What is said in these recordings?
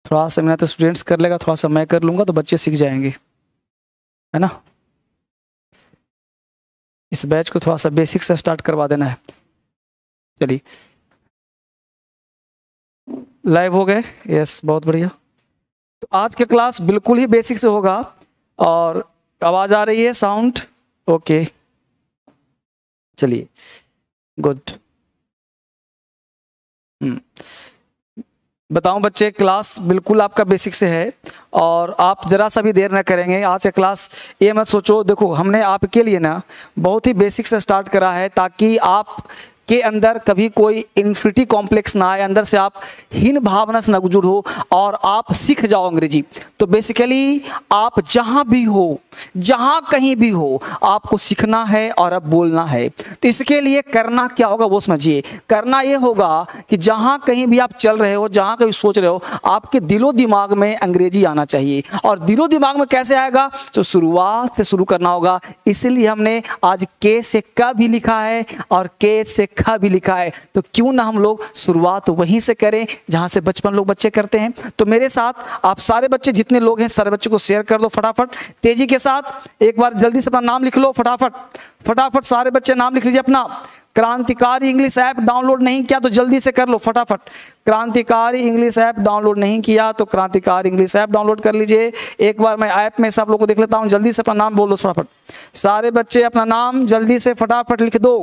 थोड़ा सा मेहनत स्टूडेंट्स कर लेगा, थोड़ा सा मैं कर लूँगा तो बच्चे सीख जाएंगे, है ना। इस बैच को थोड़ा सा बेसिक से स्टार्ट करवा देना है। चलिए लाइव हो गए, यस बहुत बढ़िया। तो आज के क्लास बिल्कुल ही बेसिक से होगा। और आवाज़ आ रही है, साउंड ओके, चलिए गुड। बताऊं बच्चे, क्लास बिल्कुल आपका बेसिक से है और आप जरा सा भी देर ना करेंगे। आज का क्लास ये मत सोचो, देखो हमने आपके लिए ना बहुत ही बेसिक से स्टार्ट करा है ताकि आप के अंदर कभी कोई इन्फिनिटी कॉम्प्लेक्स ना आए, अंदर से आप हीन भावना से ना गुजर हो और आप सीख जाओ अंग्रेजी। तो बेसिकली आप जहां भी हो, जहां कहीं भी हो, आपको सीखना है और अब बोलना है। तो इसके लिए करना क्या होगा वो समझिए। करना ये होगा कि जहां कहीं भी आप चल रहे हो, जहां कहीं सोच रहे हो, आपके दिलो दिमाग में अंग्रेजी आना चाहिए। और दिलो दिमाग में कैसे आएगा, तो शुरुआत से शुरू करना होगा। इसीलिए हमने आज के से क भी लिखा है और के से ख भी लिखा है। तो क्यों ना हम लोग शुरुआत वहीं से करें जहां से बचपन लोग बच्चे करते हैं। तो मेरे साथ आप सारे बच्चे, जितने लोग हैं सारे बच्चों को शेयर कर दो फटाफट, तेजी के साथ। एक बार जल्दी से अपना नाम लिख लो फटाफट, फटाफट सारे बच्चे नाम लिख लीजिए अपना। क्रांतिकारी इंग्लिश ऐप डाउनलोड नहीं किया तो जल्दी से कर लो फटाफट। क्रांतिकारी इंग्लिश ऐप डाउनलोड नहीं किया तो क्रांतिकारी इंग्लिश ऐप डाउनलोड कर लीजिए। एक बार मैं ऐप में सब लोग को देख लेता हूं, जल्दी से अपना नाम बोल दो फटाफट। सारे बच्चे अपना नाम जल्दी से फटाफट लिख दो।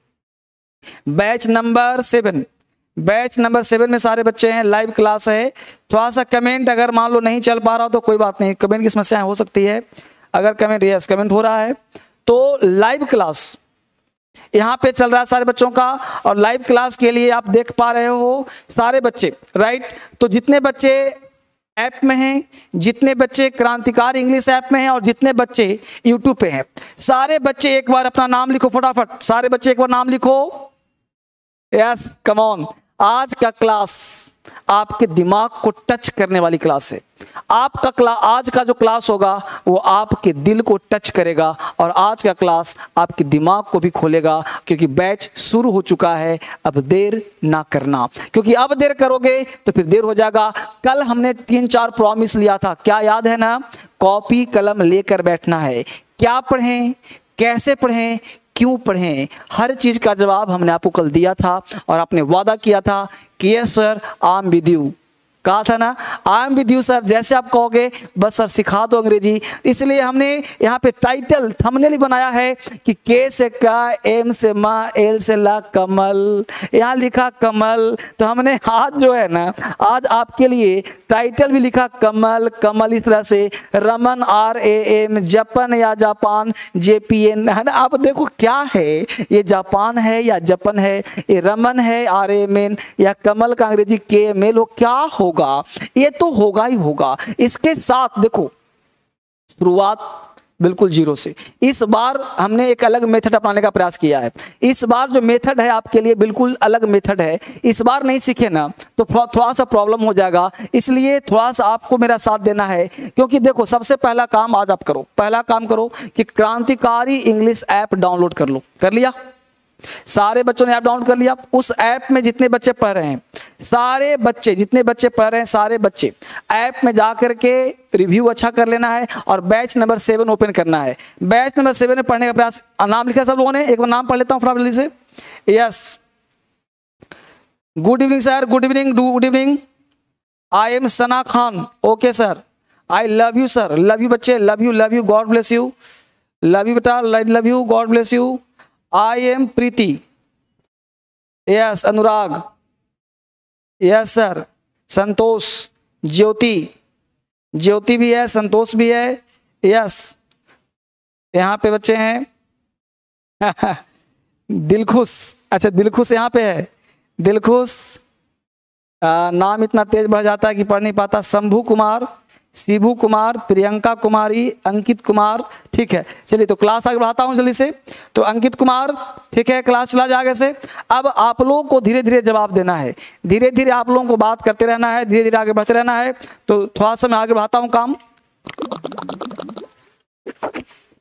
बैच नंबर 7, बैच नंबर 7 में सारे बच्चे हैं, लाइव क्लास है। थोड़ा सा कमेंट अगर मान लो नहीं चल पा रहा हो तो कोई बात नहीं, कमेंट की समस्याएं हो सकती है। अगर कमेंट, यस कमेंट हो रहा है तो लाइव क्लास यहाँ पे चल रहा है सारे बच्चों का। और लाइव क्लास के लिए आप देख पा रहे हो सारे बच्चे, राइट। तो जितने बच्चे ऐप में हैं, जितने बच्चे क्रांतिकारी इंग्लिश ऐप में हैं और जितने बच्चे यूट्यूब पे हैं, सारे बच्चे एक बार अपना नाम लिखो फटाफट। सारे बच्चे एक बार नाम लिखो, यस कम ऑन। आज का क्लास आपके दिमाग को टच करने वाली क्लास है। आपका आज का जो क्लास होगा वो आपके दिल को टच करेगा और आज का क्लास आपके दिमाग को भी खोलेगा, क्योंकि बैच शुरू हो चुका है। अब देर ना करना, क्योंकि अब देर करोगे तो फिर देर हो जाएगा। कल हमने 3-4 प्रॉमिस लिया था, क्या याद है ना। कॉपी कलम लेकर बैठना है। क्या पढ़ें, कैसे पढ़ें, क्यों पढ़ें, हर चीज का जवाब हमने आपको कल दिया था। और आपने वादा किया था कि yes sir I am with you, कहा था ना I am with you sir. जैसे आप कहोगे बस सर सिखा दो अंग्रेजी। इसलिए हमने यहाँ पे टाइटल थंबनेल बनाया है कि के से का, एम से माँ, एल से ला कमल, यहाँ लिखा कमल। तो हमने आज जो है ना, आज आपके लिए टाइटल भी लिखा कमल, कमल इस तरह से, रमन RAM, जापान या जापान JPN, है ना। आप देखो क्या है, ये जापान है या जापान है, ये रमन है RMN या कमल का अंग्रेजी KML हो, क्या हो होगा, ये तो होगा ही होगा। इसके साथ देखो शुरुआत बिल्कुल जीरो से। इस बार हमने एक अलग मेथड अपनाने का प्रयास किया है। इस बार जो मेथड है आपके लिए बिल्कुल अलग मेथड है। इस बार नहीं सीखे ना तो थोड़ा सा प्रॉब्लम हो जाएगा, इसलिए थोड़ा सा आपको मेरा साथ देना है। क्योंकि देखो सबसे पहला काम आज आप करो, पहला काम करो कि क्रांतिकारी इंग्लिश ऐप डाउनलोड कर लो। कर लिया? सारे बच्चों ने ऐप डाउनलोड कर लिया। उस ऐप में जितने बच्चे पढ़ रहे हैं, सारे बच्चे जितने बच्चे पढ़ रहे हैं, सारे बच्चे ऐप में जाकर के रिव्यू अच्छा कर लेना है और बैच नंबर 7 ओपन करना है। बैच नंबर 7 में पढ़ने का प्रयास, नाम लिखा सब लोगों ने, एक बार नाम पढ़ लेता हूं फटाफट जल्दी से। Yes, good evening sir, good evening, good evening. I am Sana Khan, okay sir, I love you sir, love you बच्चे, love you, god bless you, love you बेटा, love you, god bless you. I am Preeti, yes Anurag, yes sir, Santosh, Jyoti, Jyoti भी है, संतोष भी है, yes यहाँ पे बच्चे हैं। दिलखुश, अच्छा दिलखुश यहाँ पे है, दिलखुश। नाम इतना तेज बढ़ जाता है कि पढ़ नहीं पाता। शंभू कुमार, शिबू कुमार, प्रियंका कुमारी, अंकित कुमार, ठीक है। चलिए तो क्लास आगे बढ़ाता हूं जल्दी से। तो अंकित कुमार, ठीक है, क्लास चला जाए आगे से। अब आप लोगों को धीरे धीरे जवाब देना है, धीरे धीरे आप लोगों को बात करते रहना है, धीरे धीरे आगे बढ़ते रहना है। तो थोड़ा सा मैं आगे बढ़ाता हूं काम।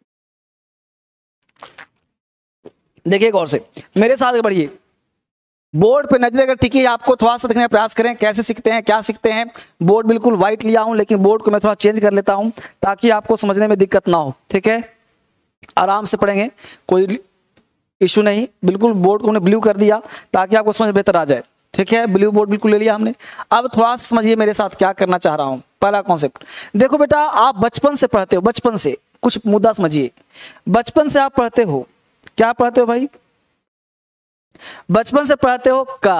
देखिए गौर से, मेरे साथ आगे बढ़िए। बोर्ड पे नजर अगर टिकी, आपको थोड़ा सा देखने का प्रयास करें कैसे सीखते हैं, क्या सीखते हैं। बोर्ड बिल्कुल व्हाइट लिया हूं, लेकिन बोर्ड को मैं थोड़ा चेंज कर लेता हूं ताकि आपको समझने में दिक्कत ना हो। ठीक है, आराम से पढ़ेंगे, कोई इशू नहीं। बिल्कुल बोर्ड को हमने ब्लू कर दिया ताकि आपको समझ बेहतर आ जाए। ठीक है, ब्लू बोर्ड बिल्कुल ले लिया हमने। अब थोड़ा सा समझिए मेरे साथ क्या करना चाह रहा हूं। पहला कॉन्सेप्ट देखो बेटा, आप बचपन से पढ़ते हो, बचपन से कुछ मुद्दा समझिए। बचपन से आप पढ़ते हो, क्या पढ़ते हो भाई? बचपन से पढ़ते हो का,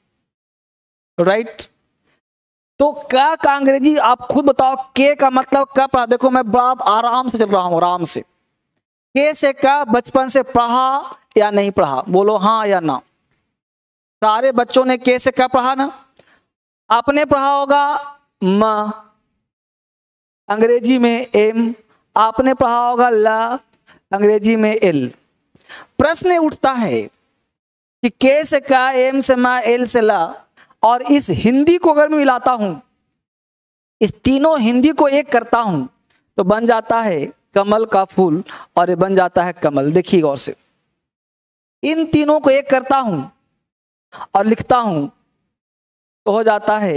राइट? तो का अंग्रेजी आप खुद बताओ, के का मतलब का पढ़ा। देखो मैं बड़ा आराम से चल रहा हूं, आराम से। के से का बचपन से पढ़ा या नहीं पढ़ा? बोलो हाँ या ना। सारे बच्चों ने के से का पढ़ा ना? आपने पढ़ा होगा म, अंग्रेजी में एम। आपने पढ़ा होगा ला, अंग्रेजी में एल। प्रश्न उठता है कि के से का, एम से मा, एल से ला, और इस हिंदी को अगर मैं मिलाता हूं, इस तीनों हिंदी को एक करता हूं तो बन जाता है कमल का फूल, और ये बन जाता है कमल। देखिए गौर से, इन तीनों को एक करता हूं और लिखता हूं तो हो जाता है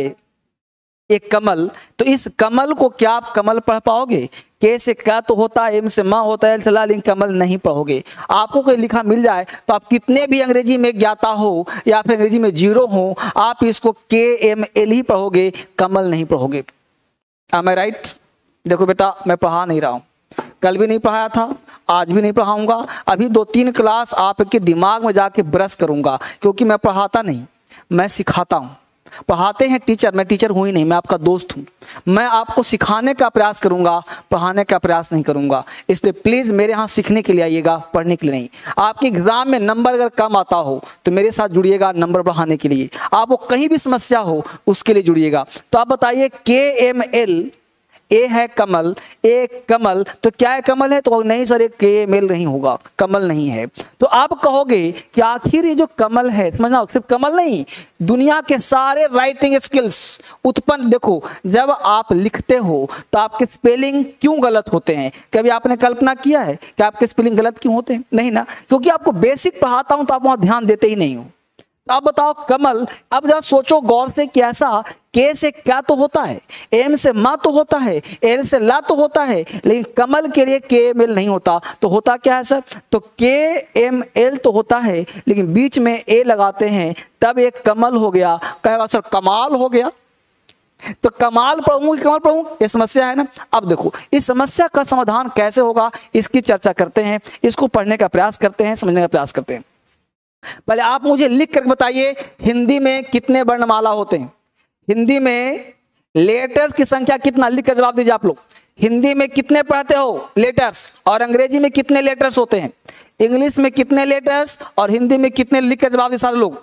एक कमल। तो इस कमल को क्या आप कमल पढ़ पाओगे? के से का तो होता है, एम से माँ होता है, एल से ला, लेकिन कमल नहीं पढ़ोगे। आपको कोई लिखा मिल जाए तो आप कितने भी अंग्रेजी में ज्ञाता हो या फिर अंग्रेजी में जीरो हो, आप इसको के एम एल ही पढ़ोगे, कमल नहीं पढ़ोगे। am I right? देखो बेटा, मैं पढ़ा नहीं रहा हूं, कल भी नहीं पढ़ाया था, आज भी नहीं पढ़ाऊंगा। अभी 2-3 क्लास आपके दिमाग में जाके ब्रश करूंगा, क्योंकि मैं पढ़ाता नहीं, मैं सिखाता हूं। पढ़ाते हैं टीचर, मैं टीचर हूं ही नहीं, मैं आपका दोस्त हूं। मैं आपको सिखाने का प्रयास करूंगा, पढ़ाने का प्रयास नहीं करूंगा। इसलिए प्लीज मेरे यहाँ सीखने के लिए आइएगा, पढ़ने के लिए नहीं। आपके एग्जाम में नंबर अगर कम आता हो तो मेरे साथ जुड़िएगा नंबर बढ़ाने के लिए। आपको कहीं भी समस्या हो उसके लिए जुड़िएगा। तो आप बताइए, के एम एल, ए है कमल, ए कमल, तो क्या है कमल है? तो नहीं सर, एक के मेल नहीं होगा, कमल नहीं है। तो आप कहोगे कि आखिर ये जो कमल है, समझना, सिर्फ कमल नहीं, दुनिया के सारे राइटिंग स्किल्स उत्पन्न। देखो, जब आप लिखते हो तो आपके स्पेलिंग क्यों गलत होते हैं? कभी आपने कल्पना किया है कि आपके स्पेलिंग गलत क्यों होते हैं? नहीं ना, क्योंकि आपको बेसिक पढ़ाता हूं तो आप वहां ध्यान देते ही नहीं हो। तो आप बताओ कमल, अब जरा सोचो गौर से कि ऐसा के से क्या तो होता है, एम से मा तो होता है, एल से ला तो होता है, लेकिन कमल के लिए के एम एल नहीं होता। तो होता क्या है सर? तो के एम एल तो होता है, लेकिन बीच में ए लगाते हैं, तब एक कमल हो गया। कहेगा सर कमाल हो गया। तो कमाल पढ़ूं कि कमल पढ़ूं, ये समस्या है ना। अब देखो, इस समस्या का समाधान कैसे होगा, इसकी चर्चा करते हैं, इसको पढ़ने का प्रयास करते हैं, समझने का प्रयास करते हैं। पहले आप मुझे लिख कर बताइए, हिंदी में कितने वर्णमाला होते हैं? हिंदी में लेटर्स की संख्या कितना? लिख कर जवाब दीजिए आप लोग। हिंदी में कितने पढ़ते हो लेटर्स, और अंग्रेजी में कितने लेटर्स होते हैं? इंग्लिश में कितने लेटर्स और हिंदी में कितने? लिख कर जवाब दीजिए सारे लोग।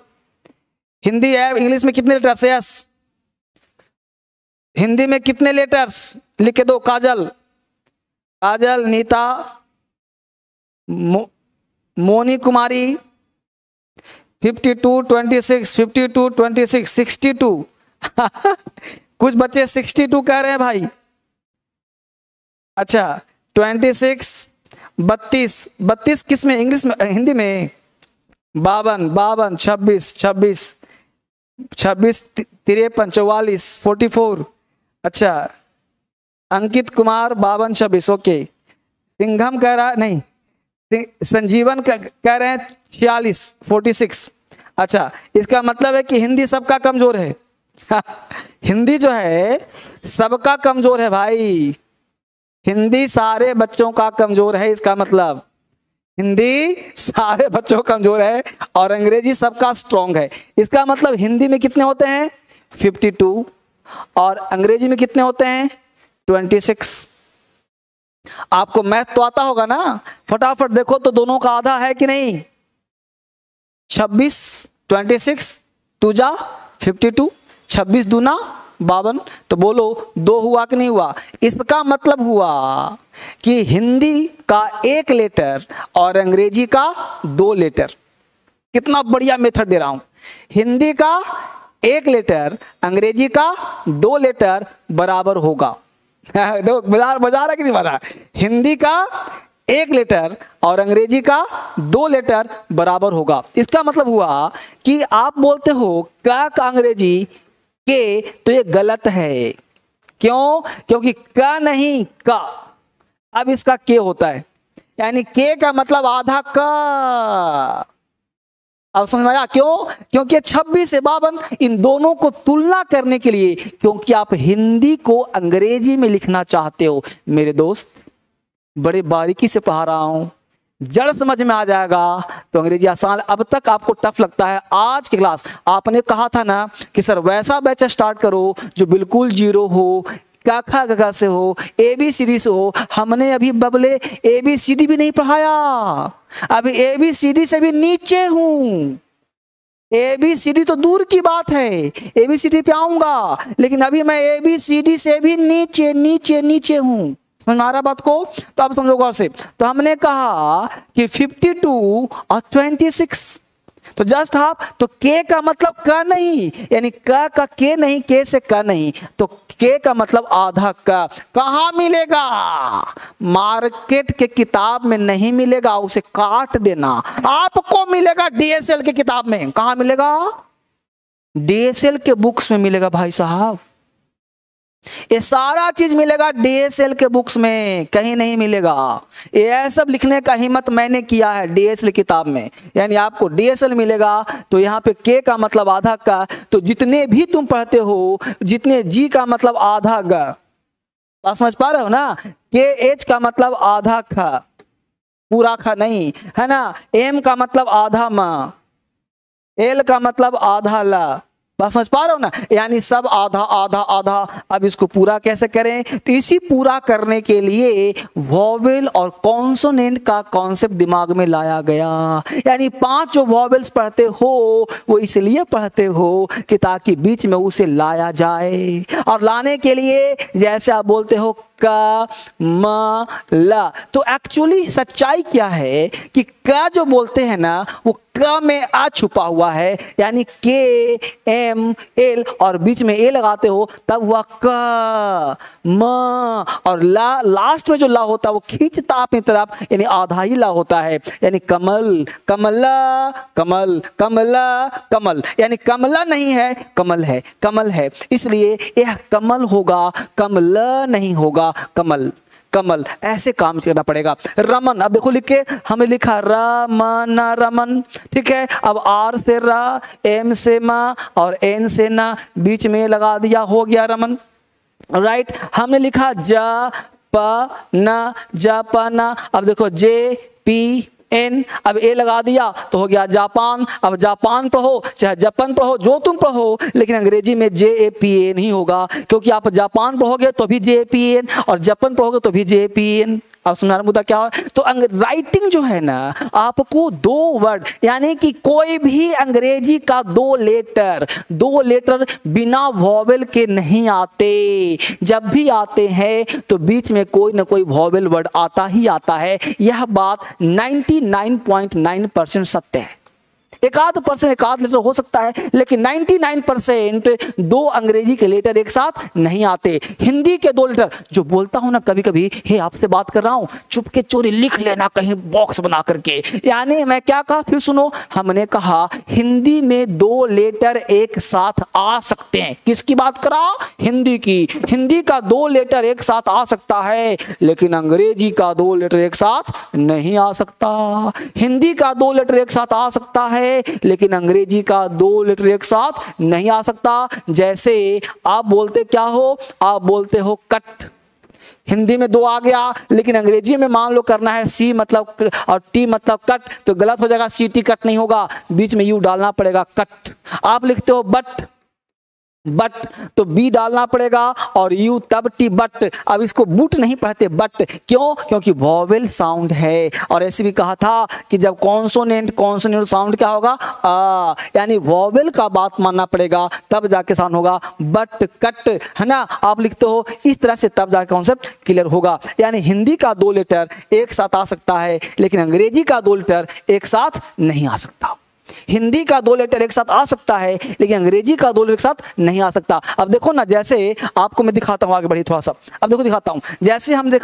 हिंदी है, इंग्लिश में कितने लेटर्स? यस, हिंदी में कितने लेटर्स? लिख के दो। काजल, काजल, नीता, मोनी कुमारी, 52, 26, 52, 26, 62। कुछ बच्चे 62 कह रहे हैं भाई। अच्छा, 26, 32, 32 किस में? इंग्लिश में, हिंदी में 52, 52, 26, 26, 26, 53, 44, 44। अच्छा, अंकित कुमार 52, 26। ओके, सिंघम कह रहा नहीं, संजीवन कह रहे हैं 46, 46। अच्छा, इसका मतलब है कि हिंदी सबका कमजोर है। हिंदी जो है सबका कमजोर है भाई, हिंदी सारे बच्चों का कमजोर है। इसका मतलब हिंदी सारे बच्चों का कमजोर है और अंग्रेजी सबका स्ट्रॉन्ग है। इसका मतलब हिंदी में कितने होते हैं? 52, और अंग्रेजी में कितने होते हैं? 26। आपको मैथ तो आता होगा ना, फटाफट देखो तो दोनों का आधा है कि नहीं? 26, 26, 2 जा 52, 26 दूना 52। तो बोलो 2 हुआ कि नहीं हुआ? इसका मतलब हुआ कि हिंदी का 1 लेटर और अंग्रेजी का 2 लेटर। कितना बढ़िया मेथड दे रहा हूं। हिंदी का 1 लेटर, अंग्रेजी का 2 लेटर बराबर होगा। देखो, बजा रहा कि नहीं बजा? हिंदी का एक लेटर और अंग्रेजी का 2 लेटर बराबर होगा। इसका मतलब हुआ कि आप बोलते हो का अंग्रेजी के, तो ये गलत है। क्यों? क्योंकि का नहीं का, अब इसका के होता है, यानी के का मतलब आधा का। अब समझ में आया क्यों? क्योंकि 26 से 52 इन दोनों को तुलना करने के लिए, क्योंकि आप हिंदी को अंग्रेजी में लिखना चाहते हो। मेरे दोस्त, बड़े बारीकी से पढ़ा रहा हूं, जड़ समझ में आ जाएगा तो अंग्रेजी आसान। अब तक आपको टफ लगता है, आज की क्लास आपने कहा था ना कि सर वैसा बैच स्टार्ट करो जो बिल्कुल जीरो हो, का खा गा से हो, ABCD से हो। हमने अभी बबले ABCD भी नहीं पढ़ाया, अभी ABCD से भी नीचे हूं। ABCD तो दूर की बात है, ABCD पे आऊंगा, लेकिन अभी मैं ABCD से भी नीचे नीचे नीचे हूं। समझ में आ रहा बात को? तो आप समझो गौर से। तो हमने कहा कि 52 और 26, तो जस्ट हाफ, तो के का मतलब का नहीं, यानी का के नहीं, के से का नहीं, तो के का मतलब आधा का। कहां मिलेगा? मार्केट के किताब में नहीं मिलेगा, उसे काट देना। आपको मिलेगा DSL के किताब में। कहां मिलेगा? DSL के बुक्स में मिलेगा भाई साहब। ये सारा चीज मिलेगा DSL के बुक्स में, कहीं नहीं मिलेगा। ये सब लिखने का हिम्मत मैंने किया है DSL किताब में, यानी आपको DSL मिलेगा। तो यहाँ पे के का मतलब आधा का, तो जितने भी तुम पढ़ते हो, जितने जी का मतलब आधा ग, बात समझ पा रहे हो ना? के एच का मतलब आधा खा, पूरा खा नहीं, है ना? एम का मतलब आधा माँ, एल का मतलब आधा ला, बात समझ पा रहे हो ना? यानी सब आधा आधा आधा। अब इसको पूरा कैसे करें? तो इसी पूरा करने के लिए वॉवेल और कॉन्सोनेंट का कॉन्सेप्ट दिमाग में लाया गया। यानी 5 जो वॉवेल्स पढ़ते हो वो इसलिए पढ़ते हो कि ताकि बीच में उसे लाया जाए। और लाने के लिए जैसे आप बोलते हो का म ला, तो एक्चुअली सच्चाई क्या है कि का जो बोलते हैं ना वो का में आ छुपा हुआ है, यानी के एम एल और बीच में ए लगाते हो तब हुआ का म, और ला लास्ट में जो ला होता है वो खींचता अपनी तरफ, यानी आधा ही ला होता है। यानी कमल, कमला, कमल, कमला, कमल, यानी कमला नहीं है, कमल है, कमल है, इसलिए यह कमल होगा, कमला नहीं होगा, कमल, कमल। ऐसे काम करना पड़ेगा। रमन, अब देखो लिख के हमें लिखा रमन, रमन, ठीक है। अब आर से रा, एम से मा और एन से ना, बीच में लगा दिया, हो गया रमन, राइट। हमने लिखा जा प ना, जा प ना, अब देखो जे पी एन, अब ए लगा दिया तो हो गया जापान। अब जापान पढ़ो चाहे जापान पढ़ो, जो तुम पढ़ो, लेकिन अंग्रेजी में JAPAN ही होगा, क्योंकि आप जापान पढ़ोगे तो भी JAPAN और जापान पढ़ोगे तो भी JAPAN। अब समझाना मुद्दा क्या है? तो राइटिंग जो है ना, आपको 2 वर्ड, यानी कि कोई भी अंग्रेजी का 2 लेटर बिना वॉवेल के नहीं आते। जब भी आते हैं तो बीच में कोई ना कोई वॉवेल वर्ड आता ही आता है। यह बात 99.9% सत्य है। 1% 1 लेटर हो सकता है, लेकिन 99% 2 अंग्रेजी के लेटर एक साथ नहीं आते। हिंदी के 2 लेटर, जो बोलता हूं ना कभी कभी, हे आपसे बात कर रहा हूं, चुपके चोरी लिख लेना कहीं बॉक्स बना करके। यानी मैं क्या कहा, फिर सुनो, हमने कहा हिंदी में 2 लेटर एक साथ आ सकते हैं। किसकी बात करा? हिंदी की। हिंदी का 2 लेटर एक साथ आ सकता है, लेकिन अंग्रेजी का 2 लेटर एक साथ नहीं आ सकता। हिंदी का 2 लेटर एक साथ आ सकता है, लेकिन अंग्रेजी का 2 लेटर एक साथ नहीं आ सकता। जैसे आप बोलते क्या हो? आप बोलते हो कट। हिंदी में 2 आ गया, लेकिन अंग्रेजी में मान लो करना है सी मतलब और टी मतलब कट, तो गलत हो जाएगा, CT कट नहीं होगा, बीच में यू डालना पड़ेगा, कट। आप लिखते हो बट, बट तो बी डालना पड़ेगा और यू तब टी, बट। अब इसको बूट नहीं पढ़ते, बट। क्यों? क्योंकि वॉवेल साउंड है। और ऐसे भी कहा था कि जब कॉन्सोनेंट साउंड क्या होगा? आ, यानी वॉवेल का बात मानना पड़ेगा, तब जाके साउंड होगा, बट कट, है ना? आप लिखते हो इस तरह से, तब जाके कॉन्सेप्ट क्लियर होगा। यानी हिंदी का 2 लेटर एक साथ आ सकता है, लेकिन अंग्रेजी का 2 लेटर एक साथ नहीं आ सकता। हिंदी का 2 लेटर एक साथ आ सकता है, लेकिन अंग्रेजी का 2 लेटर एक साथ नहीं आ सकता। अब देखो ना, जैसे आपको मैं दिखाता हूं, आगे बढ़ी थोड़ा सा, अब देखो दिखाता हूं। जैसे हम देखा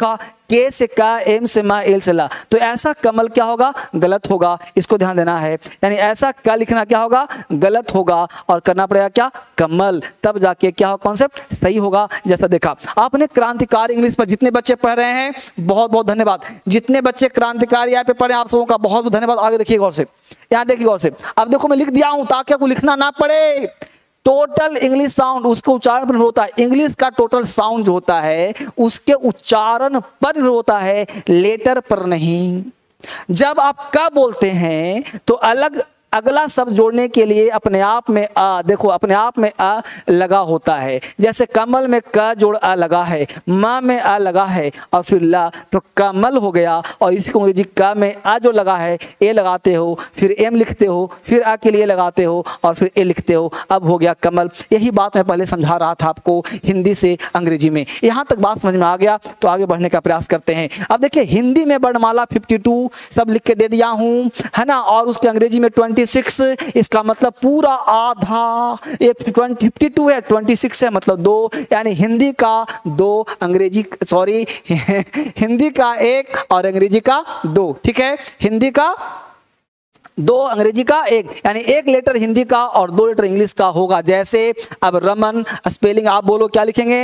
के से का, एम से मा, एल से ला, तो ऐसा कमल क्या होगा, गलत होगा, इसको ध्यान देना है। यानी ऐसा का लिखना क्या होगा, गलत होगा, और करना पड़ेगा क्या, कमल, तब जाके क्या हो, कॉन्सेप्ट सही होगा। जैसा देखा आपने क्रांतिकारी इंग्लिश पर जितने बच्चे पढ़ रहे हैं बहुत बहुत धन्यवाद। जितने बच्चे क्रांतिकारी यहाँ पे पढ़े आप सबों का बहुत बहुत धन्यवाद। आगे देखिए गौर से, यहाँ देखिए गौर से। अब देखो मैं लिख दिया हूं ताकि आपको लिखना ना पड़े। टोटल इंग्लिश साउंड उसके उच्चारण पर निर्भर होता है। इंग्लिश का टोटल साउंड जो होता है उसके उच्चारण पर निर्भर होता है, लेटर पर नहीं। जब आप का बोलते हैं तो अलग अगला शब्द जोड़ने के लिए अपने आप में आ, देखो अपने आप में आ लगा होता है। जैसे कमल में क जोड़ आ लगा है, माँ में आ लगा है, और फिर ला, तो कमल हो गया। और इसी को अंग्रेजी का में आ जो लगा है ए लगाते हो, फिर एम लिखते हो, फिर आ के लिए लगाते हो, और फिर ए लिखते हो, अब हो गया कमल। यही बात मैं पहले समझा रहा था आपको हिंदी से अंग्रेजी में। यहाँ तक बात समझ में आ गया तो आगे बढ़ने का प्रयास करते हैं। अब देखिए हिंदी में वर्णमाला 52 सब लिख के दे दिया हूँ, है ना, और उसके अंग्रेजी में 26, इसका मतलब पूरा आधा। ये 52 है, 26 है, मतलब 2, यानी हिंदी का 2, अंग्रेजी सॉरी हिंदी का 1 और अंग्रेजी का 2। ठीक है, हिंदी का 2, अंग्रेजी का 1, यानी 1 लेटर हिंदी का और 2 लेटर इंग्लिश का होगा। जैसे अब रमन स्पेलिंग आप बोलो क्या लिखेंगे,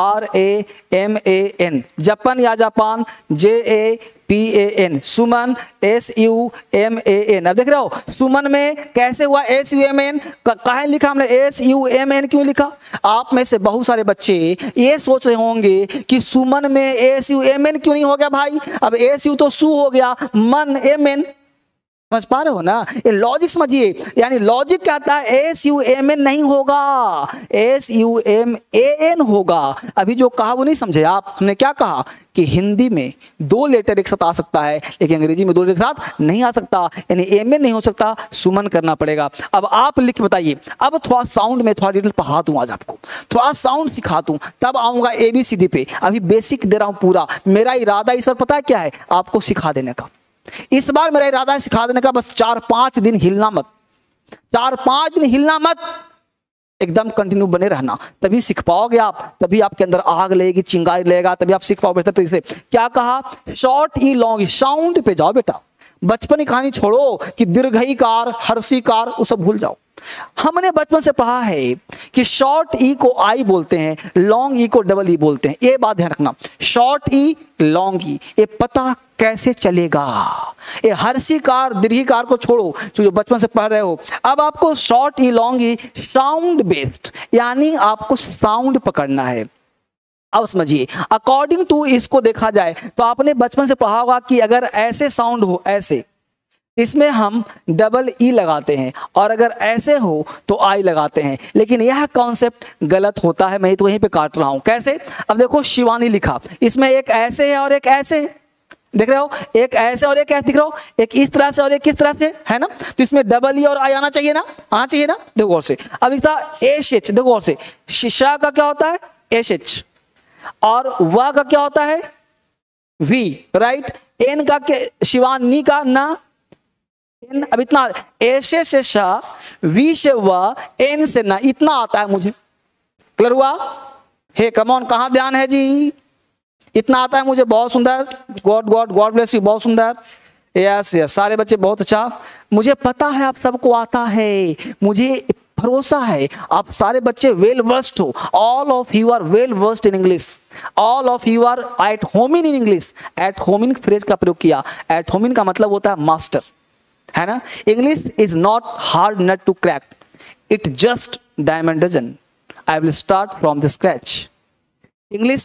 RAMAN, जापान या जापान JAPAN, सुमन SUMAN। अब देख रहे हो सुमन में कैसे हुआ SUMN, कहाँ लिखा हमने SUMN, क्यों लिखा? आप में से बहुत सारे बच्चे ये सोच रहे होंगे कि सुमन में SUMN क्यों नहीं हो गया भाई। अब SU तो सु हो गया, मन MN, समझ पा रहे हो ना? ये लॉजिक समझिए, यानी लॉजिक क्या आता है, SUMN नहीं होगा, SUMAN होगा। अभी जो कहा वो नहीं समझे आप। हमने क्या कहा कि हिंदी में 2 लेटर एक साथ आ सकता है, लेकिन अंग्रेजी में 2 लेटर एक साथ नहीं आ सकता, यानी एमएन नहीं हो सकता, सुमन करना पड़ेगा। अब आप लिख बताइए। अब थोड़ा साउंड में थोड़ा डिटेल पढ़ा दूं, आज आपको थोड़ा साउंड सिखा दूं, तब आऊंगा ABCD पे। अभी बेसिक दे रहा हूं पूरा। मेरा इरादा इस बार पता है क्या है, आपको सिखा देने का। इस बार मेरा इरादा है सिखा देने का, बस 4-5 दिन हिलना मत, 4-5 दिन हिलना मत, एकदम कंटिन्यू बने रहना, तभी सीख पाओगे आप, तभी आपके अंदर आग लगेगी, चिंगारी लगेगा, तभी आप सीख पाओगे बेहतर तरीके से। क्या कहा, शॉर्ट ई लॉन्ग, साउंड पे जाओ बेटा। बचपन की कहानी छोड़ो कि दीर्घईकार हर्षीकार वो सब भूल जाओ। हमने बचपन से पढ़ा है कि शॉर्ट ई को आई बोलते हैं, लॉन्ग ई को डबल ई बोलते हैं। ये बात ध्यान रखना, शॉर्ट ई लॉन्ग ई, ये पता कैसे चलेगा? ये हर्षीकार दीर्घीकार को छोड़ो जो बचपन से पढ़ रहे हो। अब आपको short E long E sound based, यानी आपको साउंड पकड़ना है। अब समझिए, अकॉर्डिंग टू इसको देखा जाए तो आपने बचपन से पढ़ा होगा कि अगर ऐसे साउंड हो, ऐसे, इसमें हम डबल ई लगाते हैं, और अगर ऐसे हो तो आई लगाते हैं। लेकिन यह कॉन्सेप्ट गलत होता है, मैं तो वहीं पे काट रहा हूं। कैसे? अब देखो शिवानी लिखा, इसमें एक ऐसे है और एक ऐसे है, देख रहे हो, एक ऐसे और एक ऐसे दिख रहा हो, एक इस तरह से और एक किस तरह से, है ना? तो इसमें डबल ई और आई आना चाहिए ना, आना चाहिए ना। देखो और से, अब इसका एच, देखो और से, शिशा का क्या होता है एच, और वा का क्या होता है वी, राइट। एन का क्या, शिवानी का ना, एन, अब इतना ऐसे से शा, वी से वा, एन से ना, इतना आता है मुझे। क्लियर हुआ? हे कमॉन, कहां ध्यान है जी? इतना आता है मुझे, बहुत सुंदर, गॉड ब्लेस यू, बहुत सुंदर। यस यस, सारे बच्चे बहुत अच्छा, मुझे पता है आप सबको आता है, मुझे भरोसा है आप सारे बच्चे वेल वर्स्ड हो। All of you are well versed in English, all of you are at home in English. At home in phrase का प्रयोग किया, एट होम इन का मतलब होता है मास्टर, है ना। English is not hard nut to crack, it just diamond dozen. I will start from the scratch. English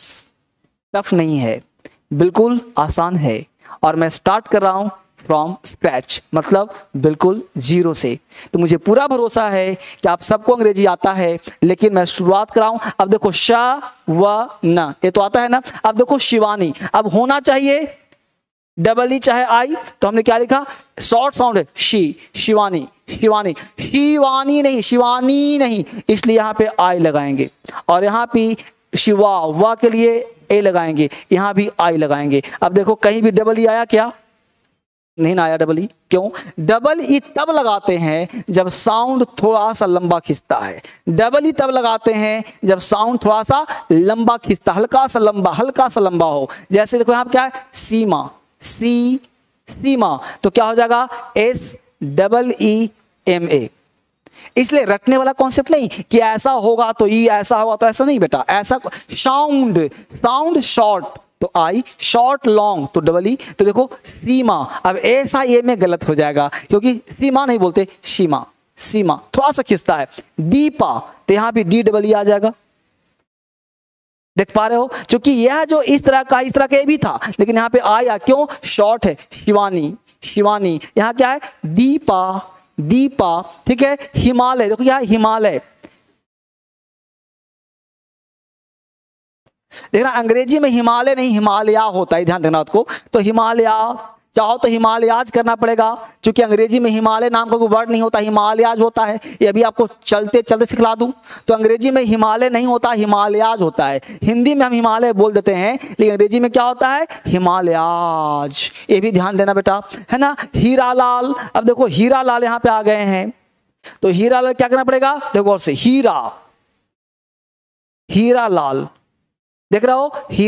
tough नहीं है, बिल्कुल आसान है, और मैं स्टार्ट कर रहा हूं फ्रॉम स्क्रैच, मतलब बिल्कुल जीरो से। तो मुझे पूरा भरोसा है कि आप सबको अंग्रेजी आता है, लेकिन मैं शुरुआत कर रहा हूं। अब देखो शा व ना, ये तो आता है ना। अब देखो शिवानी, अब होना चाहिए डबल ई चाहे आई, तो हमने क्या लिखा, शॉर्ट साउंड है शी, शिवानी, शिवानी, शिवानी नहीं, शिवानी नहीं, इसलिए यहां पे आई लगाएंगे, और यहां पे शिवा वा के लिए ए लगाएंगे, यहां भी आई लगाएंगे। अब देखो कहीं भी डबल ई आया क्या? नहीं ना आया डबल ई। क्यों? डबल ई तब लगाते हैं जब साउंड थोड़ा सा लंबा खींचता है। डबल ई तब लगाते हैं जब साउंड थोड़ा सा लंबा खींचता, हल्का सा लंबा हो। जैसे देखो यहाँ पे क्या है, सीमा, सीमा, तो क्या हो जाएगा, SEEMA। इसलिए रटने वाला कॉन्सेप्ट नहीं कि ऐसा होगा तो ई, ऐसा होगा तो ऐसा नहीं बेटा। ऐसा साउंड शॉर्ट तो आई, शॉर्ट लॉन्ग तो डबल ई। तो देखो सीमा, अब ऐसा ये में गलत हो जाएगा क्योंकि सीमा नहीं बोलते, सीमा थोड़ा सा खिंचता है। दीपा तो यहां भी DEE आ जाएगा। देख पा रहे हो, क्योंकि यह जो इस तरह का ये भी था, लेकिन यहाँ पे आया क्यों, शॉर्ट है। शिवानी, यहाँ क्या है, दीपा, ठीक है। हिमालय, देखो क्या है, हिमालय। देखना अंग्रेजी में हिमालय नहीं हिमालया होता है, ध्यान देना आपको। तो हिमालया चाहो तो हिमालयाज करना पड़ेगा, क्योंकि अंग्रेजी में हिमालय नाम का कोई वर्ड नहीं होता, हिमालयाज होता है। ये अभी आपको चलते चलते सिखला दूं। तो अंग्रेजी में हिमालय नहीं होता, हिमालयाज होता है। हिंदी में हम हिमालय बोल देते हैं, लेकिन अंग्रेजी में क्या होता है, हिमालयाज। ये भी ध्यान देना बेटा, है ना। हीरालाल, अब देखो हीरालाल यहाँ पे आ गए हैं, तो हीरालाल क्या करना पड़ेगा, देखो और से हीरालाल, देख रहे हो,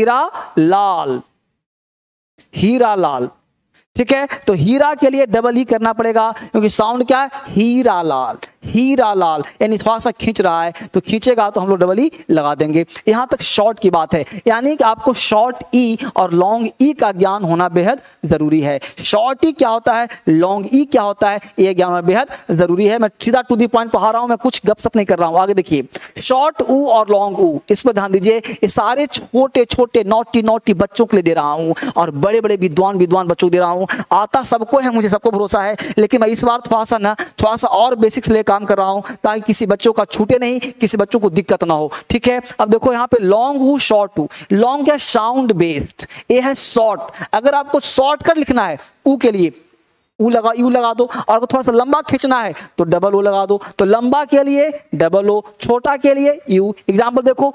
हीरालाल, ठीक है। तो हीरा के लिए डबल ई करना पड़ेगा, क्योंकि साउंड क्या है, हीरालाल, यानी थोड़ा सा खींच रहा है, तो खींचेगा तो हम लोग डबल ई लगा देंगे। यहां तक शॉर्ट की बात है, यानी कि आपको शॉर्ट ई और लॉन्ग ई का ज्ञान होना बेहद जरूरी है। शॉर्ट ई क्या होता है, लॉन्ग ई क्या होता है, यह ज्ञान होना बेहद जरूरी है। मैं सीधा टू दी पॉइंट पढ़ा रहा हूं, मैं कुछ गपशप नहीं कर रहा हूं। आगे देखिए, शॉर्ट ऊ और लॉन्ग ऊ, इस पर ध्यान दीजिए। ये सारे छोटे छोटे नॉटी बच्चों के लिए दे रहा हूं, और बड़े बड़े विद्वान बच्चों को दे रहा हूं। आता सबको है, मुझे सबको भरोसा है, लेकिन मैं इस बार थोड़ा सा और बेसिक्स ले काम कर रहा हूं, ताकि किसी बच्चों का छूटे नहीं, किसी बच्चों को दिक्कत ना हो, ठीक है। अब देखो यहाँ पे लॉन्ग ऊ, शॉर्ट ऊ। लॉन्ग क्या, साउंड बेस्ड, ये है शॉर्ट। अगर आपको शॉर्टकट लिखना है ऊ के लिए यू लगा दो, और थोड़ा सा लंबा खींचना है तो डबल ओ लगा दो। तो लंबा के लिए डबल ओ, छोटा के लिए यू। एग्जांपल देखो,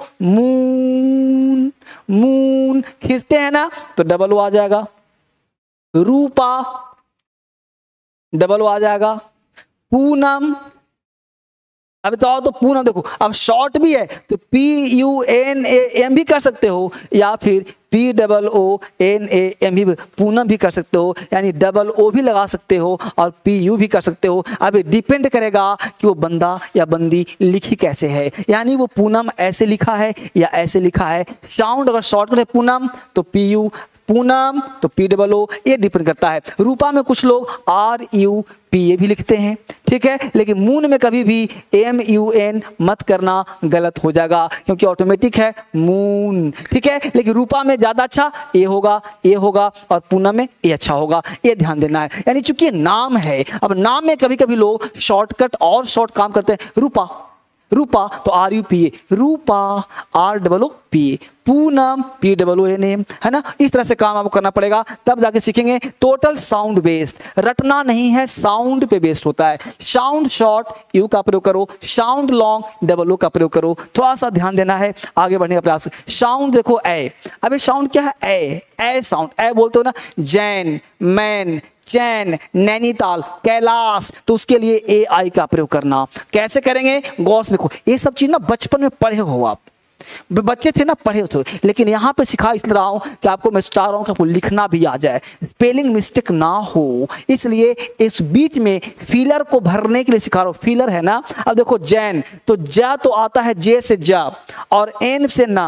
मून खींचते हैं ना तो डबल ओ आ जाएगा। रूपा, डबल ओ आ जाएगा। पूनम, अब तो आओ तो पूनम, देखो अब शॉर्ट भी है तो PUNAM भी कर सकते हो, या फिर POONAM भी, पूनम भी कर सकते हो, यानी डबल ओ भी लगा सकते हो और PU भी कर सकते हो। अब डिपेंड करेगा कि वो बंदा या बंदी लिखी कैसे है, यानी वो पूनम ऐसे लिखा है या ऐसे लिखा है। साउंड अगर शॉर्ट है पूनम तो PU, पूनम तो POO, ये डिपेंड करता है। रूपा में कुछ लोग RUPA भी लिखते हैं, ठीक है, लेकिन मून में कभी भी MUN मत करना, गलत हो जाएगा, क्योंकि ऑटोमेटिक है मून, ठीक है। लेकिन रूपा में ज्यादा अच्छा ए होगा, और पूनम में ए अच्छा होगा, ये ध्यान देना है। यानी चूंकि नाम है, अब नाम में कभी कभी लोग शॉर्टकट और शॉर्ट काम करते हैं। रूपा तो RUPA, रूपा ROOPA, पूनम POONAM, है ना। इस तरह से काम आपको करना पड़ेगा, तब जाके सीखेंगे। टोटल साउंड बेस्ड, रटना नहीं है, साउंड पे बेस्ड होता है। साउंड शॉर्ट यू का प्रयोग करो, साउंड लॉन्ग डबल ओ का प्रयोग करो। थोड़ा सा ध्यान देना है, आगे बढ़ने का प्रयास। साउंड देखो ए, अबे साउंड क्या है, ए साउंड, ए बोलते हो ना, जैन, मैन, चैन, नैनीताल, कैलाश, तो उसके लिए AI का प्रयोग करना। कैसे करेंगे, गौर से देखो। ये सब चीज ना बचपन में पढ़े हो, आप बच्चे थे ना, पढ़े थे, लेकिन यहाँ पे सिखा इसलिए रहा हूं कि आपको मैं चाह रहा हूं कि आपको लिखना भी आ जाए, स्पेलिंग मिस्टेक ना हो, इसलिए इस बीच में फिलर को भरने के लिए सिखा रहा हूं। फिलर है ना, अब देखो जैन, तो जा तो आता है जे से जा, और एन से ना,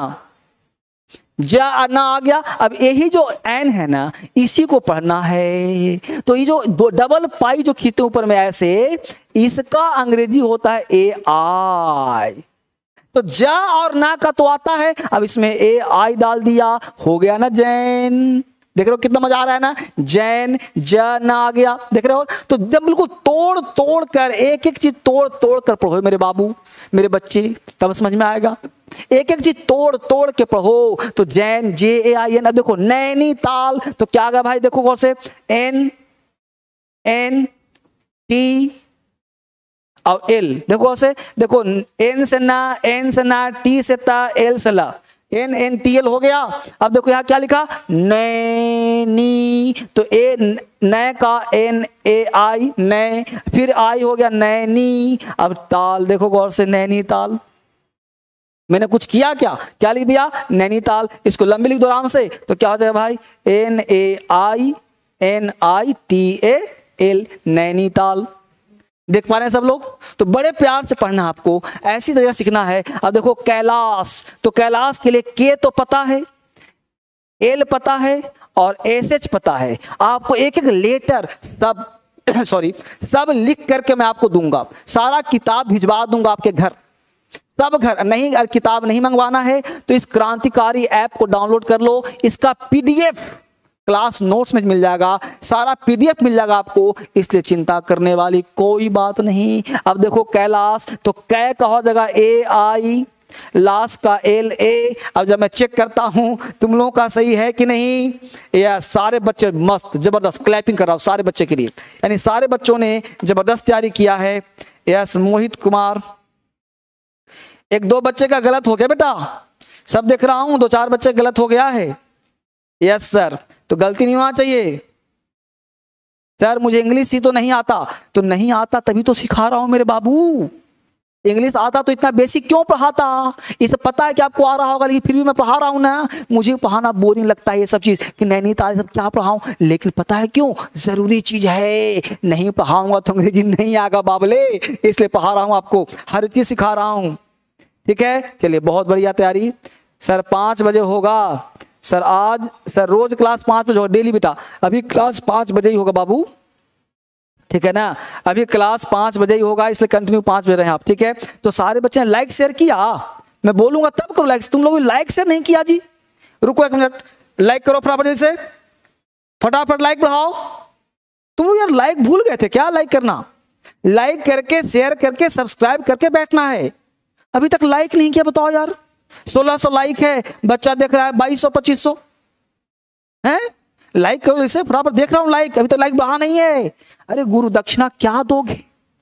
जा ना आ गया। अब यही जो एन है ना, इसी को पढ़ना है। तो ये जो दो डबल पाई जो खींचते ऊपर में ऐसे, इसका अंग्रेजी होता है AI। तो जा और ना का तो आता है, अब इसमें AI डाल दिया, हो गया ना जैन। देख रहे हो कितना मजा आ रहा है ना, जैन, जा ना आ गया, देख रहे हो। तो जब बिल्कुल तोड़ कर, एक एक चीज तोड़ कर पढ़ो मेरे बाबू, मेरे बच्चे, तब समझ में आएगा। एक एक चीज तोड़ के पढ़ो। तो जैन, JAIN। अब देखो नैनीताल, तो क्या आ गया भाई, देखो कौन से, NT और L, देखो से, देखो N से ना, T से ता, L से ला, NNTL हो गया। अब देखो यहाँ क्या लिखा, नैनी, तो ए नए का NAI, नए, फिर आई हो गया नैनी। अब ताल देखो गौर से, नैनीताल। मैंने कुछ किया क्या लिख दिया, नैनीताल। इसको लंबी लिख दो आराम से, तो क्या हो जाएगा भाई, NAINITAL, नैनीताल। देख पा रहे हैं सब लोग? तो बड़े प्यार से पढ़ना आपको, ऐसी तरह सीखना है। अब देखो कैलाश, तो कैलाश के लिए के तो पता है, एल पता है और SH पता है। आपको एक एक लेटर सब सब लिख करके मैं आपको दूंगा, सारा किताब भिजवा दूंगा आपके घर, सब घर। नहीं अगर किताब नहीं मंगवाना है तो इस क्रांतिकारी ऐप को डाउनलोड कर लो, इसका PDF क्लास नोट्स में मिल जाएगा, सारा PDF मिल जाएगा आपको, इसलिए चिंता करने वाली कोई बात नहीं। अब देखो कैलाश, तो कै का हो जाएगा AI, लास्ट का LA। अब जब मैं चेक करता हूं तुम लोगों का सही है कि नहीं, या सारे बच्चे मस्त जबरदस्त, क्लैपिंग कर रहा हूं सारे बच्चे के लिए, यानी सारे बच्चों ने जबरदस्त तैयारी किया है। यस मोहित कुमार, एक दो बच्चे का गलत हो गया बेटा, सब देख रहा हूं, दो चार बच्चे गलत हो गया है। यस सर, तो गलती नहीं होना चाहिए। सर मुझे इंग्लिश ही तो नहीं आता, तो नहीं आता तभी तो सिखा रहा हूं मेरे बाबू। इंग्लिश आता तो इतना बेसिक क्यों पढ़ाता, इसे पता है कि आपको आ रहा होगा, लेकिन फिर भी मैं पढ़ा रहा हूं ना। मुझे पढ़ाना बोरिंग लगता है ये सब चीज, कि नैनीताल सब क्या पढ़ाऊं, लेकिन पता है क्यों, जरूरी चीज है। नहीं पढ़ाऊंगा तो अंग्रेजी नहीं आएगा बाबले, इसलिए पढ़ा रहा हूं आपको, हर चीज सिखा रहा हूं। ठीक है, चलिए बहुत बढ़िया तैयारी। सर 5 बजे होगा सर, आज सर रोज क्लास 5 बजे होगा डेली बेटा, अभी क्लास 5 बजे ही होगा बाबू, ठीक है ना, अभी क्लास 5 बजे ही होगा, इसलिए कंटिन्यू 5 बजे रहे आप। ठीक है, तो सारे बच्चे ने लाइक शेयर किया, मैं बोलूंगा तब करो लाइक, तुम लोग लाइक शेयर नहीं किया जी, रुको 1 मिनट, लाइक करो फटाफट से, फटाफट लाइक बढ़ाओ। तुम लोग यार लाइक भूल गए थे क्या, लाइक करना, लाइक करके शेयर करके सब्सक्राइब करके बैठना है। अभी तक लाइक नहीं किया, बताओ यार, 1600 लाइक है, बच्चा देख रहा है 2200-2500 है, लाइक करो इसे फटाफट, देख रहा हूं लाइक, अभी तक लाइक बढ़ा नहीं है। अरे गुरु दक्षिणा क्या दोगे,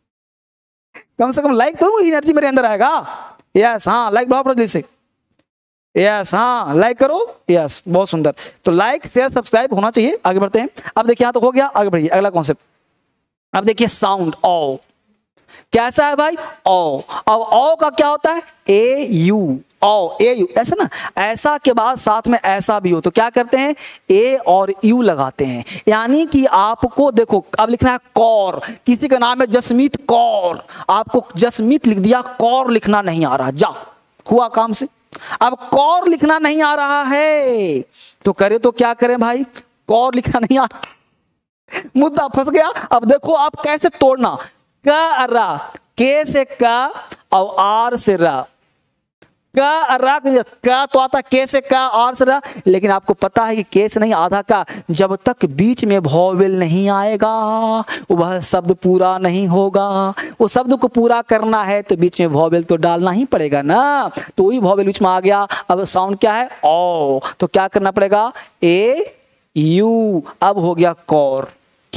कम से कम लाइक दो, एनर्जी मेरे अंदर आएगा। यस हाँ, लाइक बढ़ाओ फटाफट से, यस हाँ लाइक करो, यस बहुत सुंदर। तो लाइक शेयर सब्सक्राइब होना चाहिए। आगे बढ़ते हैं, अब देखिए यहाँ तो हो गया, आगे बढ़िए अगला कॉन्सेप्ट। अब देखिए साउंड ओ कैसा है भाई, ओ। अब ओ का क्या होता है, AU, ओ AU, ऐसा ना, ऐसा के बाद साथ में ऐसा भी हो तो क्या करते हैं, A और U लगाते हैं। यानी कि आपको देखो अब लिखना है कौर, किसी का नाम है जसमीत कौर, आपको जसमीत लिख दिया, कौर लिखना नहीं आ रहा, जा हुआ काम से। अब कौर लिखना नहीं आ रहा है तो करे तो क्या करें भाई, कौर लिखना नहीं आ रहा, मुद्दा फंस गया। अब देखो आप कैसे तोड़ना, का रा, के से का और आर से रा, का रा, का तो आता के से का, आर से रा, लेकिन आपको पता है कि के से नहीं आधा का, जब तक बीच में वॉवेल नहीं आएगा वह शब्द पूरा नहीं होगा। वो शब्द को पूरा करना है तो बीच में वॉवेल तो डालना ही पड़ेगा ना, तो वही वॉवेल बीच में आ गया। अब साउंड क्या है, ओ, तो क्या करना पड़ेगा, AU, अब हो गया कौर,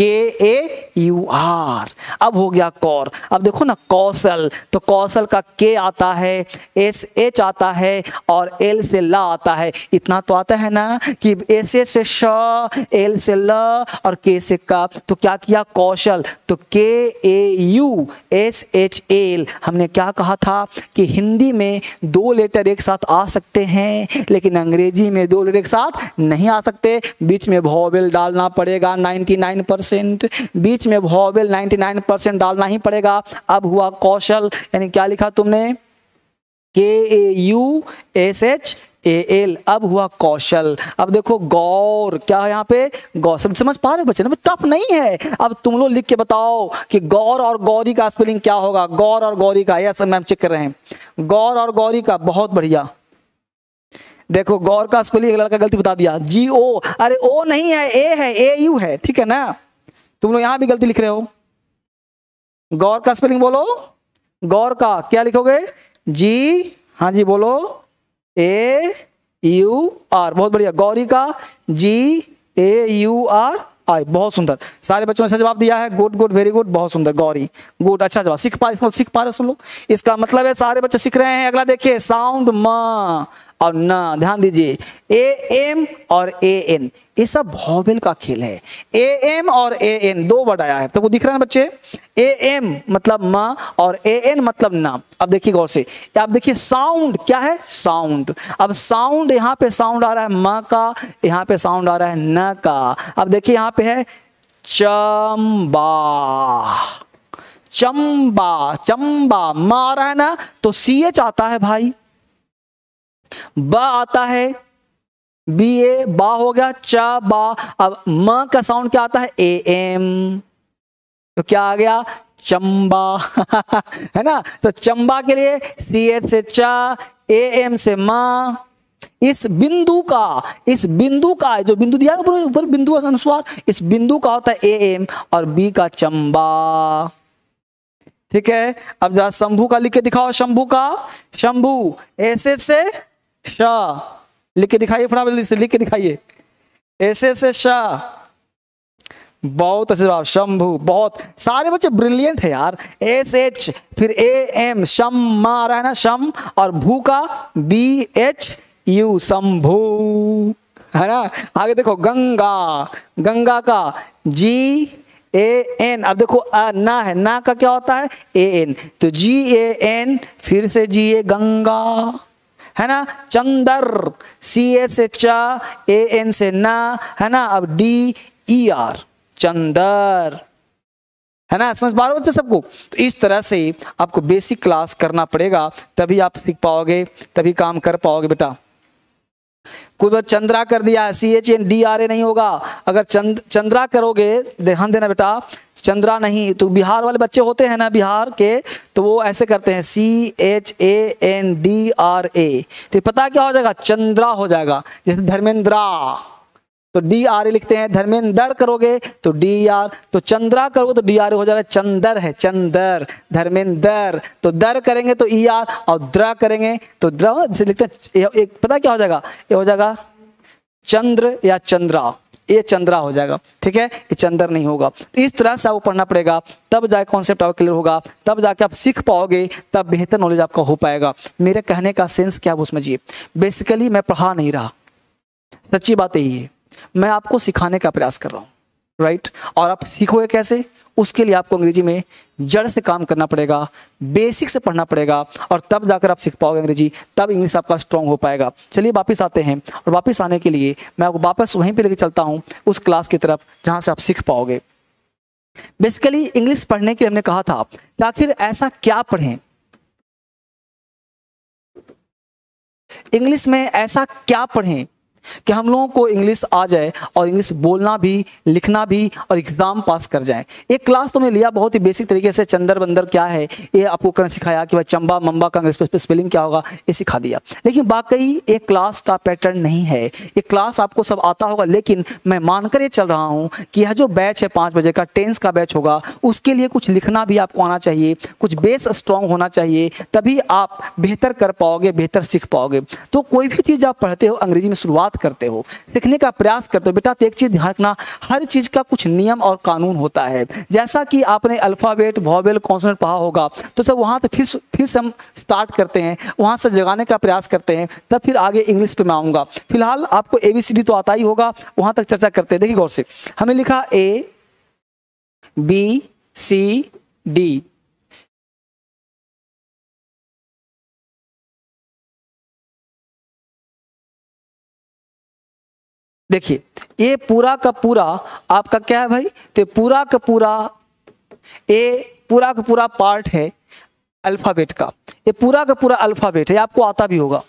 KAUR, अब हो गया कौर। अब देखो ना कौशल, तो कौशल का के आता है, SH आता है और L से ला आता है। इतना तो आता है ना कि S से श, L से ल और K से का, तो क्या किया कौशल, तो KAUSHL। हमने क्या कहा था कि हिंदी में 2 लेटर एक साथ आ सकते हैं, लेकिन अंग्रेजी में 2 लेटर एक साथ नहीं आ सकते, बीच में वॉवेल डालना पड़ेगा 99%, बीच में वॉवेल 99% डालना ही पड़ेगा। अब हुआ कौशल, यानी क्या लिखा तुमने, KAUSHAL, अब हुआ कौशल। अब देखो गौर, क्या है यहाँ पे, गौर, समझ पा रहे बच्चे ना, टफ नहीं है। अब तुम लोग लिख के बताओ कि गौर और गौरी का स्पेलिंग क्या होगा, गौर और गौरी का, यस मैम चेक कर रहे हैं, गौर और गौरी का, बहुत बढ़िया। देखो गौर का स्पेलिंग एक लड़का गलती बता दिया, GO, अरे O नहीं है, A है, AU है, ठीक है ना, तुम लोग यहां भी गलती लिख रहे हो। गौर का स्पेलिंग बोलो, गौर का क्या लिखोगे, G, हाँ जी बोलो, AUR, बहुत बढ़िया। गौरी का GAURI, बहुत सुंदर, सारे बच्चों ने अच्छा जवाब दिया है, गुड गुड वेरी गुड, बहुत सुंदर, गौरी गुड, अच्छा जवाब, सीख पा रहे सब लोग, इसका मतलब है सारे बच्चे सीख रहे हैं। अगला देखिए साउंड म, और न, ध्यान दीजिए, ए एम और ए एन, ये सब वॉवेल का खेल है। ए एम और ए एन दो वर्ड आया है, तो वो दिख रहा है ना बच्चे, ए एम मतलब म और ए एन मतलब ना। अब देखिए गौर से, अब देखिए साउंड क्या है, साउंड। अब साउंड, यहाँ पे साउंड आ रहा है म का, यहाँ पे साउंड आ रहा है न का। अब देखिए यहाँ पे है चंबा, चंबा, चंबा, म आ रहा है ना, तो सी एच आता है भाई, ब आता है, बी ए, बा हो गया, च बा। अब म का साउंड क्या आता है, ए एम, तो क्या आ गया, चंबा है ना। तो चंबा के लिए सी एच से च, ए एम से म। इस बिंदु का जो बिंदु दिया ऊपर बिंदु अनुस्वार, इस बिंदु का होता है ए एम और बी का चंबा। ठीक है, अब जरा शंभू का लिख के दिखाओ, शंभू का, शंभू ऐसे से श, लिख के दिखाइए, फटाफट से लिख के दिखाइए, ऐसे से श। बहुत अच्छे जवाब, शंभू, बहुत सारे बच्चे ब्रिलियंट है यार। एस एच फिर ए एम, शम आ रहा है ना, शम, और भू का बी एच यू, शंभू, है ना। आगे देखो गंगा, गंगा का जी ए एन, अब देखो ना है, ना का क्या होता है, ए एन, तो जी ए एन फिर से जी ए, गंगा, है ना। चंदर, सी ए से च, ए एन से ना, है ना। अब डी ई आर, चंदर, है ना। समझ पा रहे हो बच्चे सबको। तो इस तरह से आपको बेसिक क्लास करना पड़ेगा, तभी आप सीख पाओगे, तभी काम कर पाओगे बेटा। कोई बात चंद्रा कर दिया, C H N D R A नहीं होगा। अगर चंद्रा करोगे, ध्यान देना बेटा, चंद्रा नहीं, तो बिहार वाले बच्चे होते हैं ना बिहार के, तो वो ऐसे करते हैं C H A N D R A, तो पता क्या हो जाएगा, चंद्रा हो जाएगा। जैसे धर्मेंद्रा, तो डी आर ए लिखते हैं, धर्मेंद्र करोगे तो डी आर, तो चंद्रा करोगे तो डी आर ए हो जाएगा, चंदर है, चंदर, धर्मेंद्र, तो दर करेंगे तो ई आर, और द्र करेंगे तो द्र, जैसे लिखते हैं एक, पता क्या हो जाएगा, ये हो जाएगा चंद्र या चंद्रा, ये चंद्रा हो जाएगा। ठीक है, ये चंद्र नहीं होगा। तो इस तरह से आपको पढ़ना पड़ेगा, तब जाके कॉन्सेप्ट आपको क्लियर होगा, तब जाके आप सीख पाओगे, तब बेहतर नॉलेज आपका हो पाएगा। मेरे कहने का सेंस क्या वो समझिए, बेसिकली मैं पढ़ा नहीं रहा, सच्ची बात यही है, मैं आपको सिखाने का प्रयास कर रहा हूँ, राइट। और आप सीखोगे कैसे, उसके लिए आपको अंग्रेजी में जड़ से काम करना पड़ेगा, बेसिक से पढ़ना पड़ेगा, और तब जाकर आप सीख पाओगे अंग्रेजी, तब इंग्लिश आपका स्ट्रांग हो पाएगा। चलिए वापस आते हैं, और वापस आने के लिए मैं आपको वापस वहीं पे लेके चलता हूँ, उस क्लास की तरफ जहाँ से आप सीख पाओगे। बेसिकली इंग्लिश पढ़ने के लिए हमने कहा था कि आखिर ऐसा क्या पढ़ें, इंग्लिश में ऐसा क्या पढ़ें कि हम लोगों को इंग्लिश आ जाए और इंग्लिश बोलना भी, लिखना भी, और एग्जाम पास कर जाए। एक क्लास तो मैंने लिया बहुत ही बेसिक तरीके से, चंदर बंदर क्या है ये आपको करना सिखाया, कि भाई चंबा मम्बा का इंग्लिश पे स्पेलिंग क्या होगा, ये सिखा दिया। लेकिन वाकई एक क्लास का पैटर्न नहीं है, एक क्लास आपको सब आता होगा, लेकिन मैं मानकर ये चल रहा हूँ कि यह जो बैच है 5 बजे का, टेंस का बैच होगा, उसके लिए कुछ लिखना भी आपको आना चाहिए, कुछ बेस स्ट्रांग होना चाहिए, तभी आप बेहतर कर पाओगे, बेहतर सीख पाओगे। तो कोई भी चीज़ आप पढ़ते हो, अंग्रेजी में शुरुआत करते हो, सीखने का प्रयास करते हो बेटा, तो एक चीज ध्यान रखना, हर चीज का कुछ नियम और कानून होता है। जैसा कि आपने अल्फाबेट, वॉवेल, कॉन्सोनेंट पढ़ा होगा, तो सब वहां से फिर से हम स्टार्ट करते हैं, वहां से जगाने का प्रयास करते हैं, तब फिर आगे इंग्लिश पे मैं आऊंगा। फिलहाल आपको ABCD तो आता ही होगा, वहां तक चर्चा करते हैं। देखिए गौर से, हमें लिखा ABCD, देखिए ये पूरा का पूरा आपका क्या है भाई, तो पूरा का पूरा पार्ट है अल्फाबेट का, ये पूरा का पूरा अल्फाबेट है, आपको आता भी होगा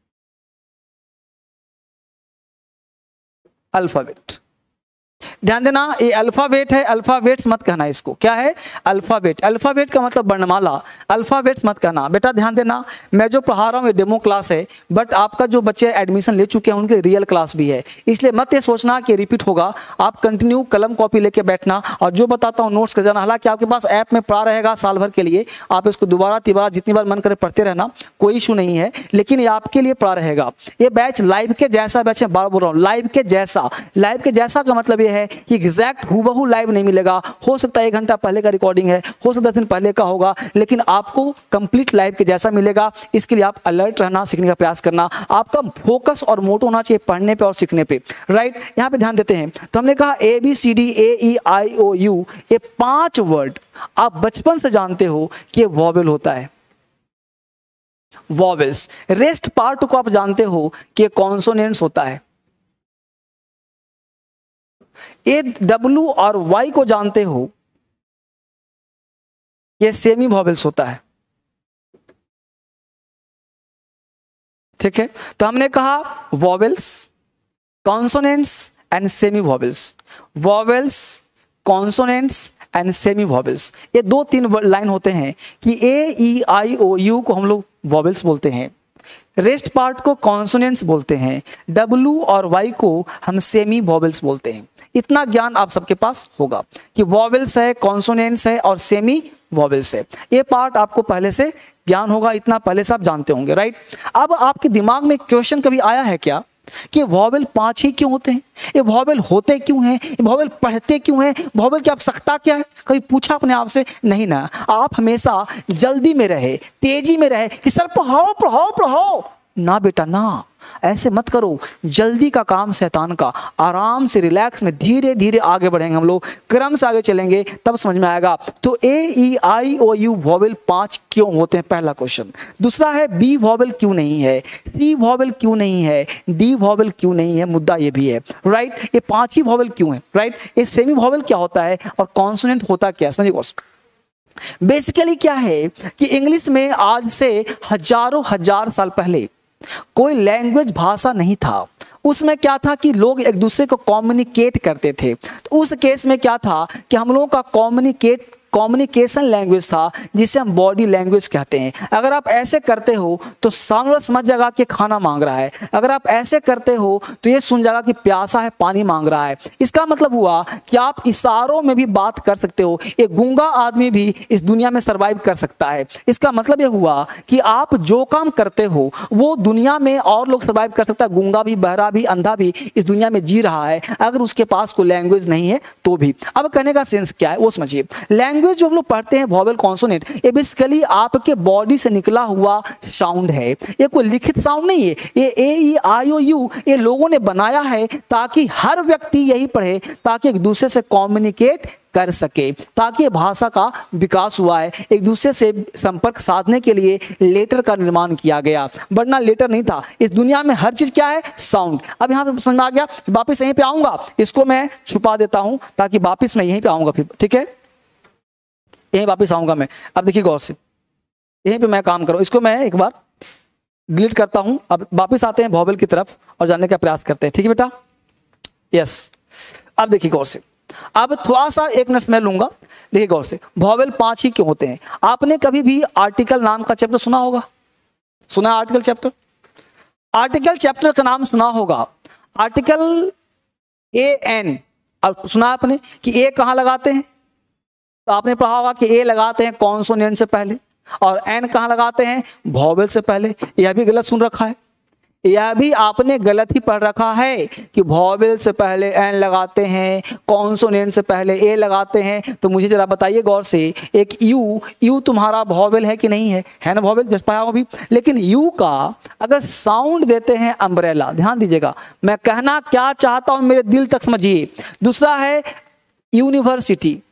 अल्फाबेट। ध्यान देना, ये अल्फाबेट है, अल्फाबेट्स मत कहना इसको, क्या है अल्फाबेट, अल्फाबेट का मतलब वर्णमाला, अल्फाबेट्स मत कहना बेटा। ध्यान देना, मैं जो पढ़ा रहा हूँ ये डेमो क्लास है, बट आपका जो बच्चे एडमिशन ले चुके हैं उनके लिए रियल क्लास भी है, इसलिए मत ये सोचना कि रिपीट होगा। आप कंटिन्यू कलम कॉपी लेके बैठना, और जो बताता हूँ नोट्स कर जाना। हालांकि आपके पास ऐप में पढ़ा रहेगा साल भर के लिए, आप इसको दोबारा तिबारा जितनी बार मन करे पढ़ते रहना, कोई इशू नहीं है, लेकिन ये आपके लिए पढ़ा रहेगा। ये बैच लाइव के जैसा बैच है, बार बोल रहा हूँ, लाइव के जैसा। लाइव के जैसा का मतलब ये है कि एग्जैक्ट हूबहू लाइव नहीं मिलेगा, हो सकता है 1 घंटा पहले का रिकॉर्डिंग है, हो सकता है 10 दिन पहले का होगा, लेकिन आपको कंप्लीट लाइव के जैसा मिलेगा। इसके लिए आप अलर्ट रहना, सीखने का प्रयास करना, आपका फोकस और मोटो होना चाहिए पढ़ने पे और सीखने पे, राइट। यहाँ पे ध्यान देते हैं तो हमने कहा ABCDEIOU, ये 5 वर्ड आप बचपन से जानते हो कि वॉवेल होता है, वॉवेल्स। रेस्ट पार्ट को आप जानते हो कि कॉन्सोनेंट्स होता है। ए डब्ल्यू और वाई को जानते हो, ये सेमी वॉवेल्स होता है, ठीक है। तो हमने कहा vowels, consonants and semi vowels, vowels, consonants and semi vowels, ये 2-3 लाइन होते हैं कि AEIOU को हम लोग वॉवेल्स बोलते हैं, रेस्ट पार्ट को कॉन्सोनेंट्स बोलते हैं, W और Y को हम सेमी वॉवेल्स बोलते हैं। इतना ज्ञान आप सबके पास होगा कि वॉवेल्स है, कॉन्सोनेंट्स है और सेमी वॉवेल्स है। ये पार्ट आपको पहले से ज्ञान होगा, इतना पहले से आप जानते होंगे, राइट। अब आपके दिमाग में क्वेश्चन कभी आया है क्या कि वॉवेल 5 ही क्यों होते हैं, ये वॉवेल होते क्यों हैं, ये वॉवेल पढ़ते क्यों हैं, वॉवेल की आवश्यकता क्या है? कभी पूछा अपने आप से? नहीं ना। आप हमेशा जल्दी में रहे, तेजी में रहे कि सर पढ़ाओ पढ़ाओ पढ़ाओ, ना बेटा ना, ऐसे मत करो। जल्दी का काम शैतान का, आराम से रिलैक्स में धीरे धीरे आगे बढ़ेंगे हम लोग, क्रम से आगे चलेंगे, तब समझ में आएगा। तो AEIOU वॉवेल 5 क्यों होते हैं, पहला क्वेश्चन। दूसरा है B वॉवेल क्यों नहीं है, C वॉवेल क्यों नहीं है, D वॉवेल क्यों नहीं है, मुद्दा ये भी है, राइट। ये 5 ही वॉवेल क्यों है, राइट। ये सेमी वॉवेल क्या होता है और कॉन्सोनेंट होता क्या है, समझिए। बेसिकली क्या है कि इंग्लिश में आज से हजारों हजार साल पहले कोई लैंग्वेज, भाषा नहीं था। उसमें क्या था कि लोग एक दूसरे को कम्युनिकेट करते थे। तो उस केस में क्या था कि हम लोगों का कम्युनिकेशन लैंग्वेज था, जिसे हम बॉडी लैंग्वेज कहते हैं। अगर आप ऐसे करते हो तो सामने समझ जाएगा कि खाना मांग रहा है, अगर आप ऐसे करते हो तो ये सुन जाएगा कि प्यासा है, पानी मांग रहा है। इसका मतलब हुआ कि आप इशारों में भी बात कर सकते हो। एक गूंगा आदमी भी इस दुनिया में सर्वाइव कर सकता है। इसका मतलब ये हुआ कि आप जो काम करते हो वो दुनिया में और लोग सर्वाइव कर सकता है। गूंगा भी, बहरा भी, अंधा भी इस दुनिया में जी रहा है, अगर उसके पास कोई लैंग्वेज नहीं है तो भी। अब कहने का सेंस क्या है वो समझिए। लैंग्वेज जो हम लोग पढ़ते हैं वॉवेल, कॉन्सोनेंट, ये बेसिकली आपके बॉडी से निकला हुआ साउंड है। ये कोई लिखित साउंड नहीं है। ये AEIOU ये लोगों ने बनाया है ताकि हर व्यक्ति यही पढ़े, ताकि एक दूसरे से कम्युनिकेट कर सके, ताकि भाषा का विकास हुआ है। एक दूसरे से संपर्क साधने के लिए लेटर का निर्माण किया गया, वरना लेटर नहीं था। इस दुनिया में हर चीज क्या है, साउंड। अब यहाँ पे समझ में आ गया। वापिस यहीं पे आऊंगा, इसको मैं छुपा देता हूं ताकि वापिस मैं यहीं पे आऊंगा फिर, ठीक है। यहीं वापस आऊंगा मैं। अब देखिए गौर से, यहीं पे मैं काम करूं, इसको मैं एक बार डिलीट करता हूं। अब वापस आते हैं वॉवेल की तरफ और जानने का प्रयास करते हैं, ठीक है बेटा। यस, अब देखिए गौर से, अब थोड़ा सा 1 मिनट मैं लूंगा। देखिए गौर से, वॉवेल 5 ही क्यों होते हैं। आपने कभी भी आर्टिकल नाम का चैप्टर सुना होगा, सुना आर्टिकल चैप्टर? आर्टिकल चैप्टर का नाम सुना होगा, आर्टिकल AN। अब सुना आपने कि ए कहां लगाते हैं, तो आपने पढ़ा होगा कि ए लगाते हैं कॉन्सोनेंट से पहले और एन कहां लगाते हैं, वॉवेल से पहले। यह भी गलत सुन रखा है, यह भी आपने गलत ही पढ़ रखा है कि वॉवेल से पहले एन लगाते हैं, कॉन्सोनेंट से पहले ए लगाते हैं। तो मुझे जरा बताइए गौर से, एक यू तुम्हारा वॉवेल है कि नहीं है, है ना वॉवेल, जस्ट पढ़ा अभी। लेकिन यू का अगर साउंड देते हैं अम्ब्रेला, ध्यान दीजिएगा मैं कहना क्या चाहता हूं, मेरे दिल तक समझिए। दूसरा है यूनिवर्सिटी,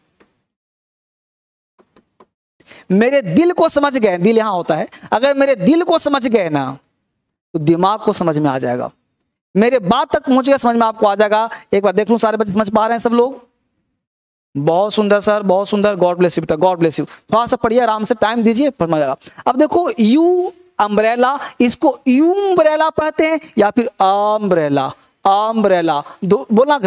मेरे दिल को समझ गए, दिल यहां होता है, अगर मेरे दिल को समझ गए ना तो दिमाग को समझ में आ जाएगा, मेरे बात तक पहुंच गया, समझ में आपको आ जाएगा। एक बार देख लूं सारे बच्चे समझ पा रहे हैं सब लोग? बहुत सुंदर सर, बहुत सुंदर, गॉड ब्लेस यू बेटा, गॉड ब्लेस यू। थोड़ा सा पढ़िए, आराम से टाइम दीजिए, समझ में आएगा। अब देखो यू अम्ब्रेला, इसको यू अम्ब्रेला पढ़ते हैं या फिर अम्ब्रेला, अम्ब्रेला दो बोलना,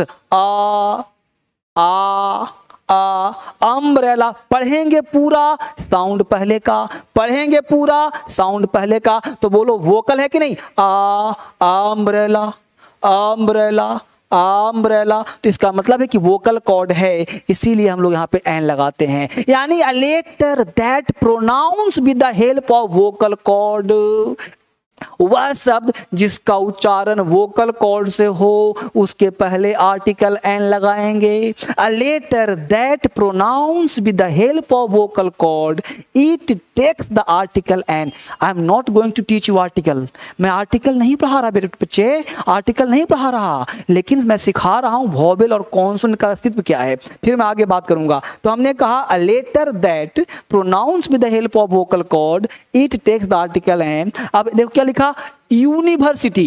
अम्ब्रेला पढ़ेंगे पूरा साउंड पहले का, पढ़ेंगे पूरा साउंड पहले का। तो बोलो वोकल है कि नहीं, अम्ब्रेला, अम्ब्रेला, अम्ब्रेला। तो इसका मतलब है कि वोकल कॉर्ड है, इसीलिए हम लोग यहाँ पे एन लगाते हैं, यानी a letter that pronounce with the help of vocal cord. वह शब्द जिसका उच्चारण वोकल कॉर्ड से हो उसके पहले आर्टिकल एन लगाएंगे। A letter that pronounce with the help of vocal cord it takes the article an. I am not going to teach you article. मैं आर्टिकल नहीं पढ़ा रहा मेरे बच्चे, आर्टिकल नहीं पढ़ा रहा, लेकिन मैं सिखा रहा हूं वोवेल और कॉन्सोनेंट का अस्तित्व क्या है, फिर मैं आगे बात करूंगा। तो हमने कहा a letter that pronounce with the help of vocal cord it takes the article an. अब देखो क्या लिखा, यूनिवर्सिटी,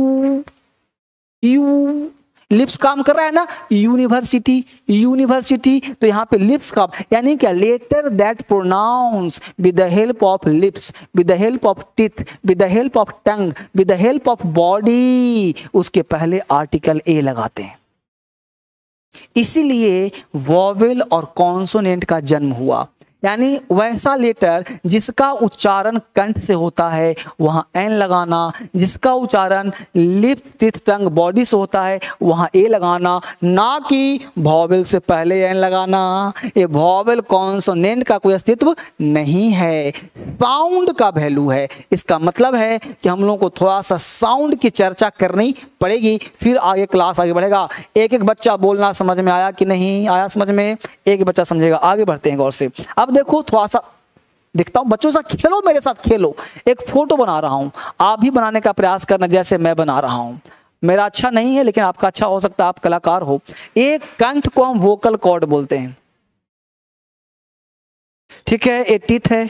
यू लिप्स काम कर रहा है ना, यूनिवर्सिटी यूनिवर्सिटी, तो यहां पे लिप्स का यानी क्या, letter that pronounce with the help of lips, with the help of teeth, with the help of tongue, with the help of body, उसके पहले आर्टिकल ए लगाते हैं। इसीलिए वॉवेल और कॉन्सोनेंट का जन्म हुआ। यानी वैसा लेटर जिसका उच्चारण कंठ से होता है वहां एन लगाना, जिसका उच्चारण लिप्स टीथ टंग बॉडी से होता है वहां ए लगाना, ना कि वॉवेल से पहले एन लगाना। ये वॉवेल कॉन्सोनेंट का कोई अस्तित्व नहीं है, साउंड का वैल्यू है। इसका मतलब है कि हम लोगों को थोड़ा सा साउंड की चर्चा करनी पड़ेगी, फिर आगे क्लास आगे बढ़ेगा। एक एक बच्चा बोलना समझ में आया कि नहीं आया, समझ में एक बच्चा समझेगा। आगे बढ़ते हैं गौर से। अब देखो थोड़ा सा दिखता हूं, बच्चों से खेलो, मेरे साथ खेलो। एक फोटो बना रहा हूं, आप भी बनाने का प्रयास करना जैसे मैं बना रहा हूं। मेरा अच्छा नहीं है लेकिन आपका अच्छा हो सकता है, आप कलाकार हो। एक कंठ को हम वोकल कॉर्ड बोलते हैं, ठीक है। एक टीथ है,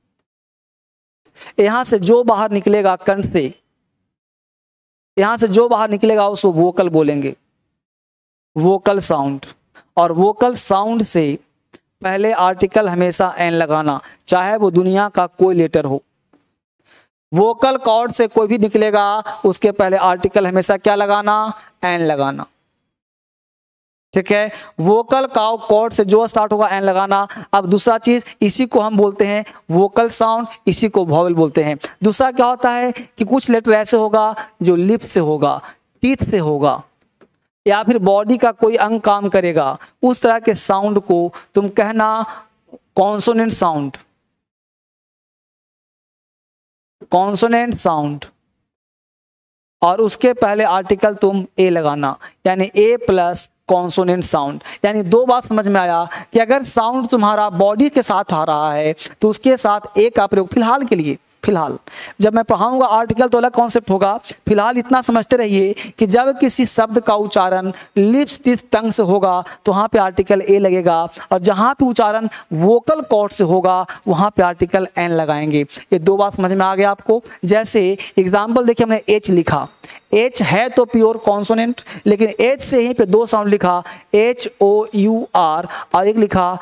यहां से जो बाहर निकलेगा कंठ से, यहां से जो बाहर निकलेगा उसको वोकल बोलेंगे, वोकल साउंड। और वोकल साउंड से पहले आर्टिकल हमेशा एन लगाना, चाहे वो दुनिया का कोई लेटर हो। वोकल कॉर्ड से कोई भी निकलेगा उसके पहले आर्टिकल हमेशा क्या लगाना, एन लगाना, ठीक है। वोकल कॉर्ड से जो स्टार्ट होगा एन लगाना। अब दूसरा चीज, इसी को हम बोलते हैं वोकल साउंड, इसी को वॉवेल बोलते हैं। दूसरा क्या होता है कि कुछ लेटर ऐसे होगा जो लिप से होगा, टीथ से होगा, या फिर बॉडी का कोई अंग काम करेगा, उस तरह के साउंड को तुम कहना कॉन्सोनेंट साउंड, कॉन्सोनेंट साउंड। और उसके पहले आर्टिकल तुम ए लगाना, यानी ए प्लस कॉन्सोनेंट साउंड। यानी दो बात समझ में आया कि अगर साउंड तुम्हारा बॉडी के साथ आ रहा है तो उसके साथ ए का प्रयोग फिलहाल के लिए, फिलहाल जब मैं पढ़ाऊंगा आर्टिकल तो अलग कॉन्सेप्ट होगा। फिलहाल इतना समझते रहिए कि जब किसी शब्द का उच्चारण लिप्स टीथ टंग से होगा तो वहां पे आर्टिकल ए लगेगा, और जहां पे उच्चारण वोकल कॉर्ड से होगा वहां पे आर्टिकल एन लगाएंगे। ये दो बात समझ में आ गया आपको। जैसे एग्जाम्पल देखिए, हमने एच लिखा, एच है तो प्योर कॉन्सोनेंट, लेकिन एच से ही पे दो साउंड लिखा, एच ओ यू आर, और एक लिखा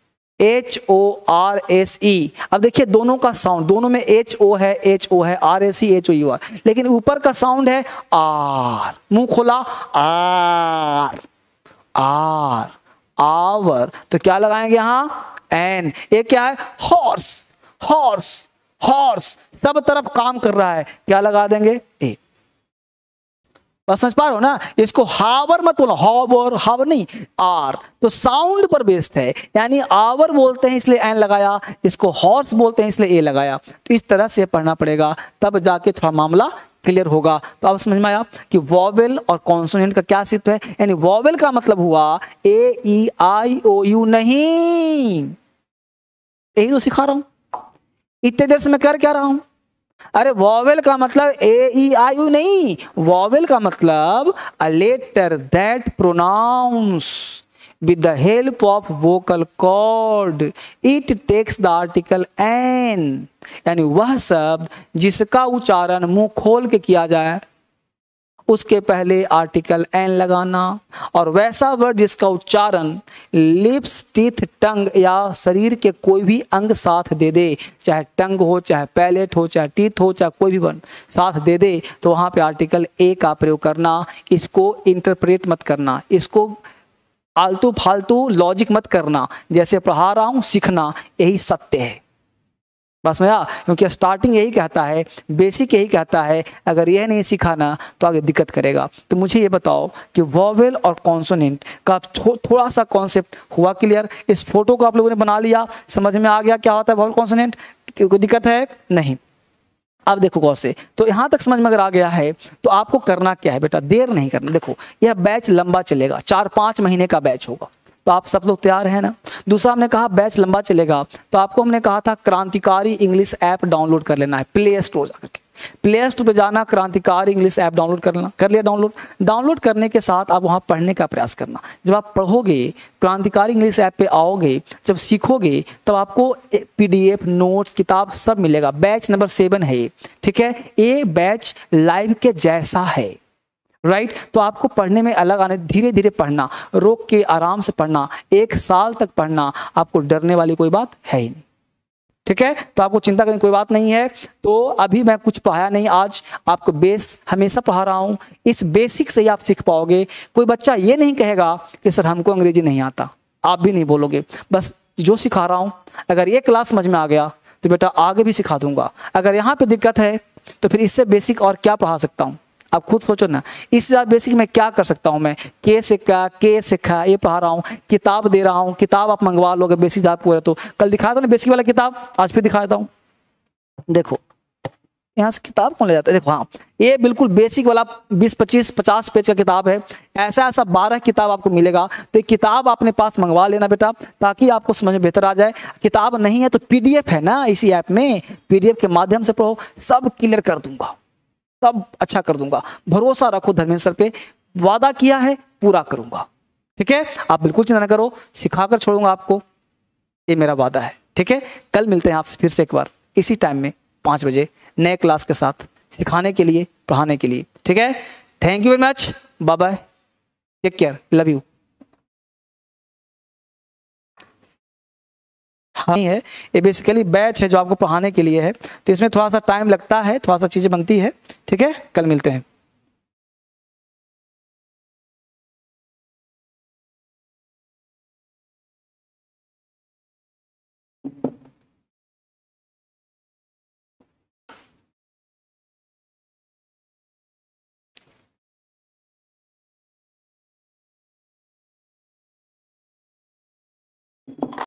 HORSE। अब देखिए दोनों का साउंड, दोनों में HO है, RSE, HOUR, लेकिन ऊपर का साउंड है आर, मुंह खोला आर, आर, आवर, तो क्या लगाएंगे यहां, एन। ये क्या है, हॉर्स, हॉर्स, हॉर्स, सब तरफ काम कर रहा है, क्या लगा देंगे, ए। बस समझ पा रहे हो ना, इसको हावर मत बोलो, हावर, हावर नहीं, आर। तो साउंड पर बेस्ड है, यानी आवर बोलते हैं इसलिए एन लगाया, इसको हॉर्स बोलते हैं इसलिए ए लगाया। तो इस तरह से पढ़ना पड़ेगा, तब जाके थोड़ा मामला क्लियर होगा। तो अब समझ में आया कि वॉवेल और कॉन्सोनेंट का क्या अस्तित्व है। यानी वॉवेल का मतलब हुआ AEIOU नहीं, यही तो सिखा रहा हूं, इतने देर से मैं कर क्या रहा हूं। अरे वॉवेल का मतलब AEIOU नहीं, वॉवेल का मतलब a letter that pronounce with the help of vocal cord it takes the article an. यानी वह शब्द जिसका उच्चारण मुंह खोल के किया जाए उसके पहले आर्टिकल एन लगाना, और वैसा वर्ड जिसका उच्चारण लिप्स टीथ टंग या शरीर के कोई भी अंग साथ दे दे, चाहे टंग हो, चाहे पैलेट हो, चाहे टीथ हो, चाहे कोई भी वर्ड साथ दे दे, तो वहां पे आर्टिकल ए का प्रयोग करना। इसको इंटरप्रेट मत करना, इसको आलतू फालतू लॉजिक मत करना, जैसे पढ़ा रहा हूं सीखना, यही सत्य है। बस में क्योंकि स्टार्टिंग यही कहता है, बेसिक यही कहता है, अगर यह नहीं सिखाना तो आगे दिक्कत करेगा। तो मुझे ये बताओ कि वॉवेल और कॉन्सोनेंट का थोड़ा सा कॉन्सेप्ट हुआ क्लियर। इस फोटो को आप लोगों ने बना लिया, समझ में आ गया क्या होता है वॉवेल कॉन्सोनेंट, कोई दिक्कत है नहीं। अब देखो गौर से, तो यहाँ तक समझ में अगर आ गया है तो आपको करना क्या है बेटा, देर नहीं करना। देखो यह बैच लंबा चलेगा, 4-5 महीने का बैच होगा, तो आप सब लोग तैयार हैं ना। दूसरा हमने कहा बैच लंबा चलेगा, तो आपको हमने कहा था क्रांतिकारी इंग्लिश ऐप डाउनलोड कर लेना है प्ले स्टोर जाकर के। प्ले स्टोर पे जाना, क्रांतिकारी इंग्लिश ऐप डाउनलोड करना, कर लिया डाउनलोड करने के साथ आप वहाँ पढ़ने का प्रयास करना। जब आप पढ़ोगे, क्रांतिकारी इंग्लिश ऐप पे आओगे, जब सीखोगे, तब आपको PDF नोट्स किताब सब मिलेगा। बैच नंबर 7 है ये, ठीक है। ये बैच लाइव के जैसा है, राइट। तो आपको पढ़ने में अलग आने, धीरे धीरे पढ़ना, रोक के आराम से पढ़ना, 1 साल तक पढ़ना, आपको डरने वाली कोई बात है ही नहीं, ठीक है। तो आपको चिंता करने की कोई बात नहीं है। तो अभी मैं कुछ पढ़ाया नहीं, आज आपको बेस हमेशा पढ़ा रहा हूँ, इस बेसिक से ही आप सीख पाओगे। कोई बच्चा ये नहीं कहेगा कि सर हमको अंग्रेजी नहीं आता, आप भी नहीं बोलोगे। बस जो सिखा रहा हूँ, अगर ये क्लास समझ में आ गया तो बेटा आगे भी सिखा दूंगा। अगर यहाँ पे दिक्कत है तो फिर इससे बेसिक और क्या पढ़ा सकता हूँ, आप खुद सोचो ना। इससे ज़्यादा बेसिक मैं क्या कर सकता हूँ, मैं के सिखा ये पढ़ा रहा हूँ, किताब दे रहा हूँ, किताब आप मंगवा लोगे बेसिक आप पूरा। तो कल दिखाया था ना बेसिक वाला किताब, आज फिर दिखा देता हूँ। देखो यहाँ से किताब कौन ले जाता है, देखो हाँ, ये बिल्कुल बेसिक वाला 20-25-50 पेज का किताब है। ऐसा 12 किताब आपको मिलेगा। तो ये किताब अपने पास मंगवा लेना बेटा, ताकि आपको समझ में बेहतर आ जाए। किताब नहीं है तो PDF है ना इसी ऐप में, PDF के माध्यम से पढ़ो, सब क्लियर कर दूंगा, सब अच्छा कर दूंगा। भरोसा रखो धर्मेंद्र सर पे, वादा किया है पूरा करूंगा, ठीक है। आप बिल्कुल चिंता न करो, सिखाकर छोड़ूंगा आपको, ये मेरा वादा है, ठीक है। कल मिलते हैं आपसे फिर से एक बार इसी टाइम में 5 बजे नए क्लास के साथ, सिखाने के लिए, पढ़ाने के लिए, ठीक है। Thank you very much, bye bye, take care, love you. नहीं है, ये बेसिकली बैच है जो आपको पढ़ाने के लिए है, तो इसमें थोड़ा सा टाइम लगता है, थोड़ा सा चीज़ें बनती है, ठीक है। कल मिलते हैं।